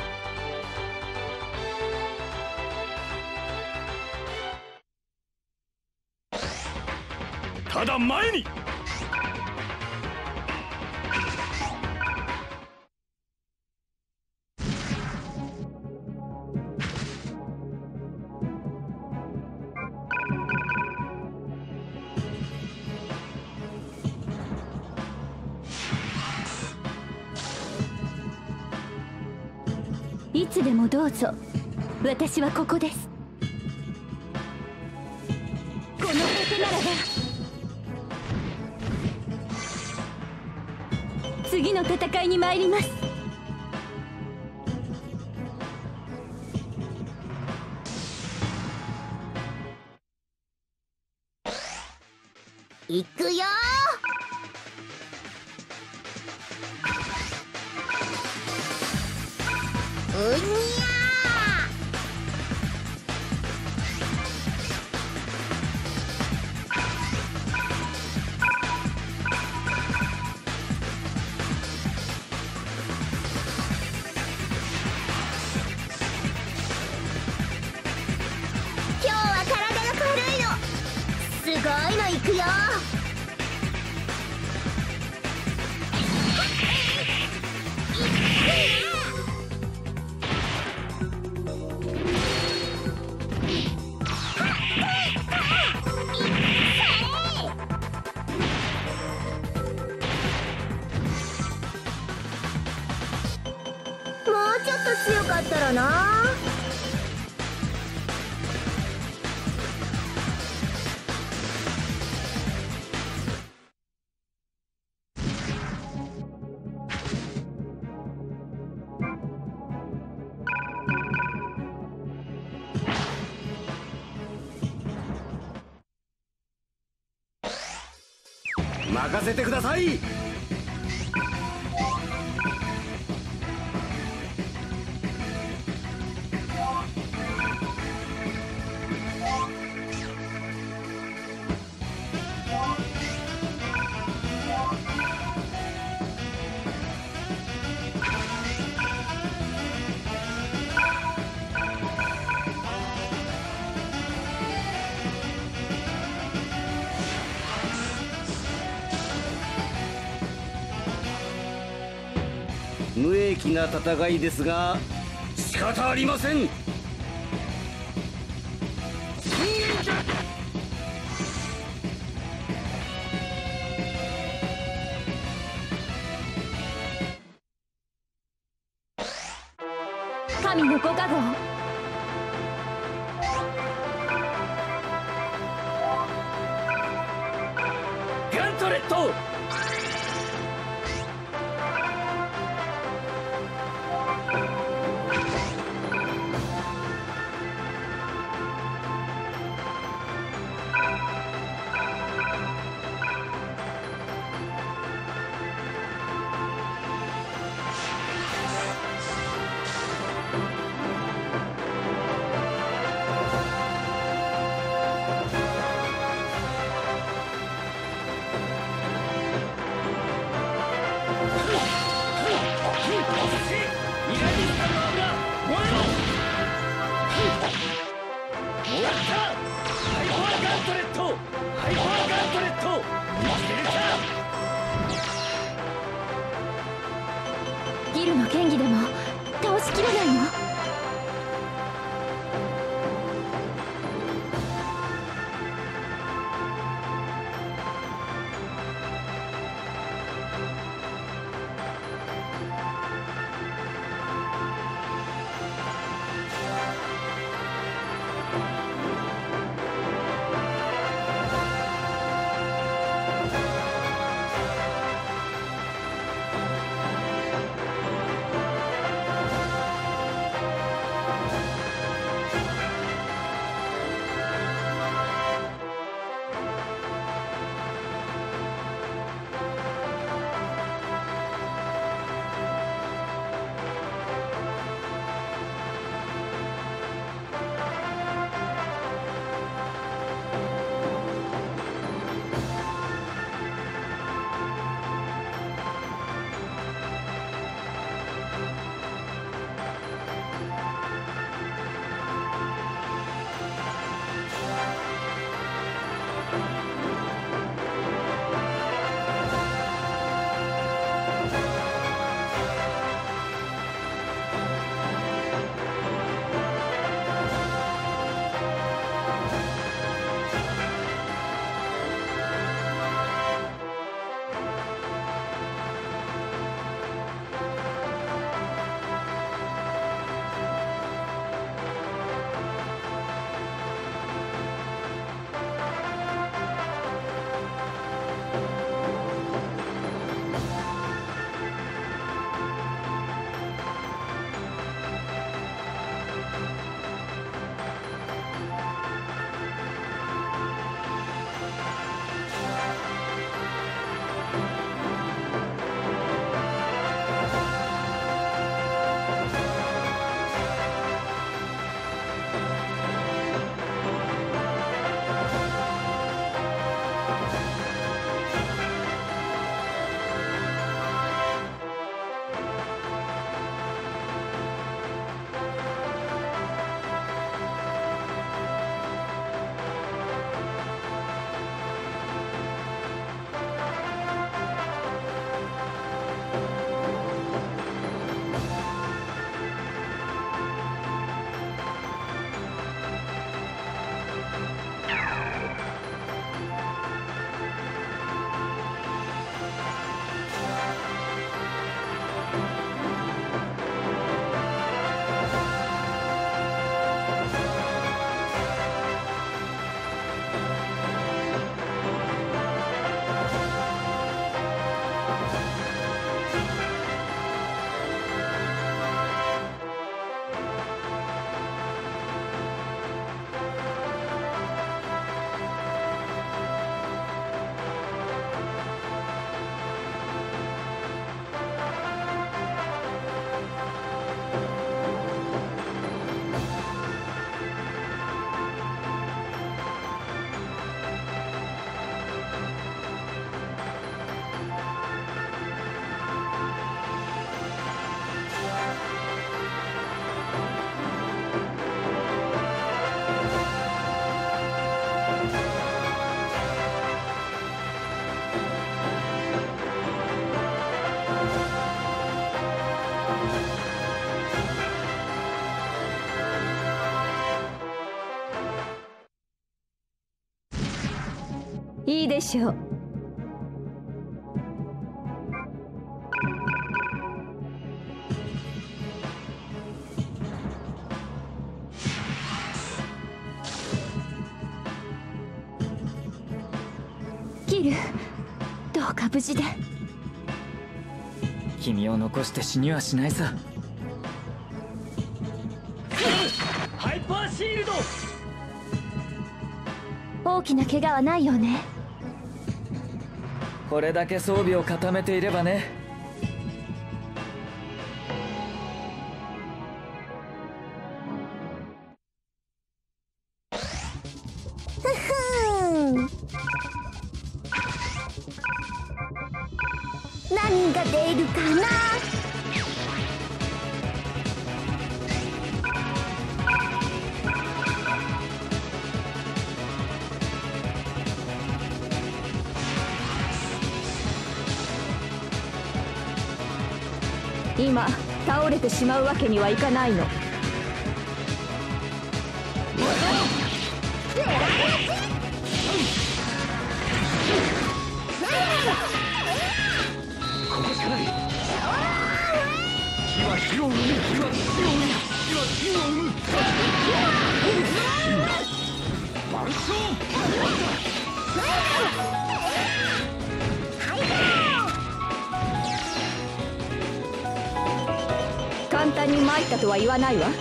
ただ前に。 いつでもどうぞ。私はここです。この盾ならば次の戦いに参ります。 行くよー。うにゃすごいの行くよ。もうちょっと強かったらな。 任せてください。無益な戦いですが仕方ありません。 神のご加護。 ガントトレット、ハイパーガントレット、見せるか。 ギルの剣技でも倒しきれないの？ いいでしょう。 キル、どうか無事で。 君を残して死にはしないさ。 ハイパーシールド。 大きな怪我はないよね。 これだけ装備を固めていればね。 何が出るかな。 今倒れてしまうわけにはいかないの。 ここしかない。火は火を生む。火は火を生む。火は火を生む。満勝。 簡単に参ったとは言わないわ。よ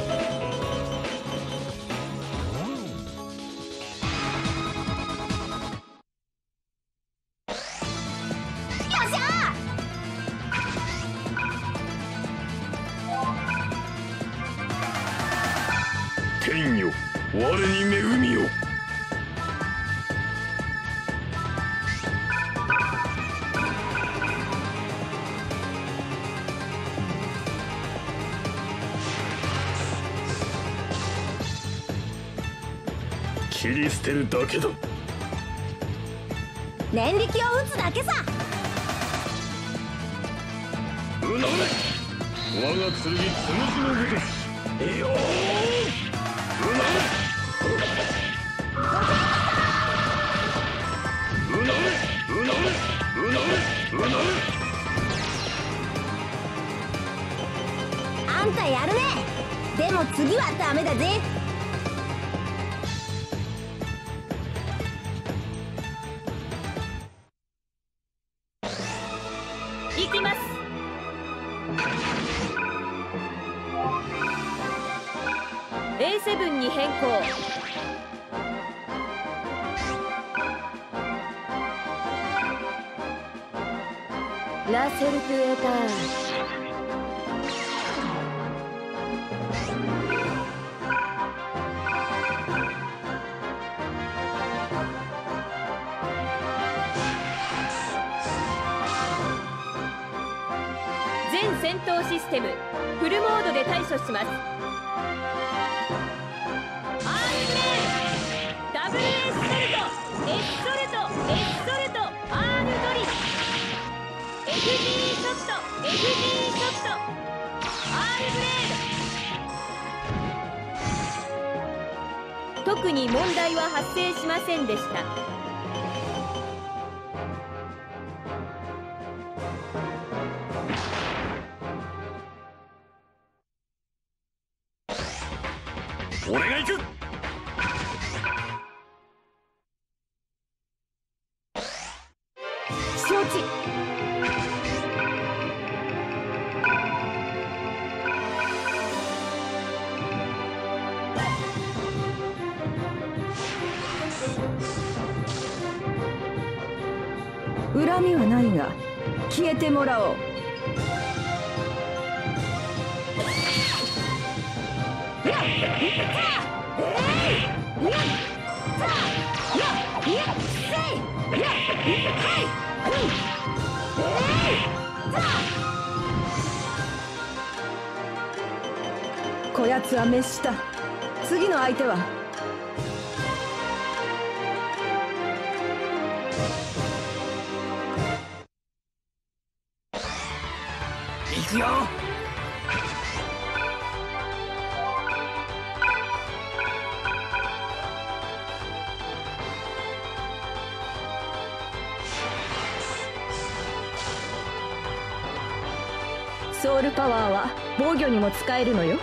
っしゃ天よ、我に恵みよ。切り捨てるだけだ。 念力を打つだけさ。 うなれ、我が剣つむじのごとし。えよー、うなれ、うなれ、うなれ、うなれ、うなれ。 あんたやるね。でも次はダメだぜ。 行きます。A7 に変更。ラセルクエーター。全戦闘システムフルモードで対処します。 R ブレード、ダブルエスソルト、エスソルト、エスソルト、 R ドリス、 FG ショット、 FG ショット、 R ブレード。特に問題は発生しませんでした。 俺が行く。 承知。恨みはないが消えてもらおう。こやつは滅した。次の相手は行くよ。 ソウルパワーは防御にも使えるのよ。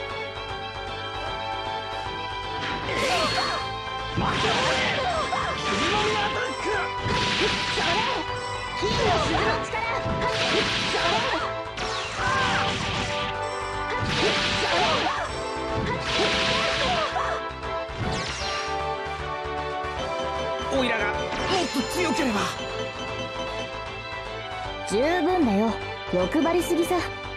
オイラがもっと強ければ。 十分だよ。欲張りすぎさ。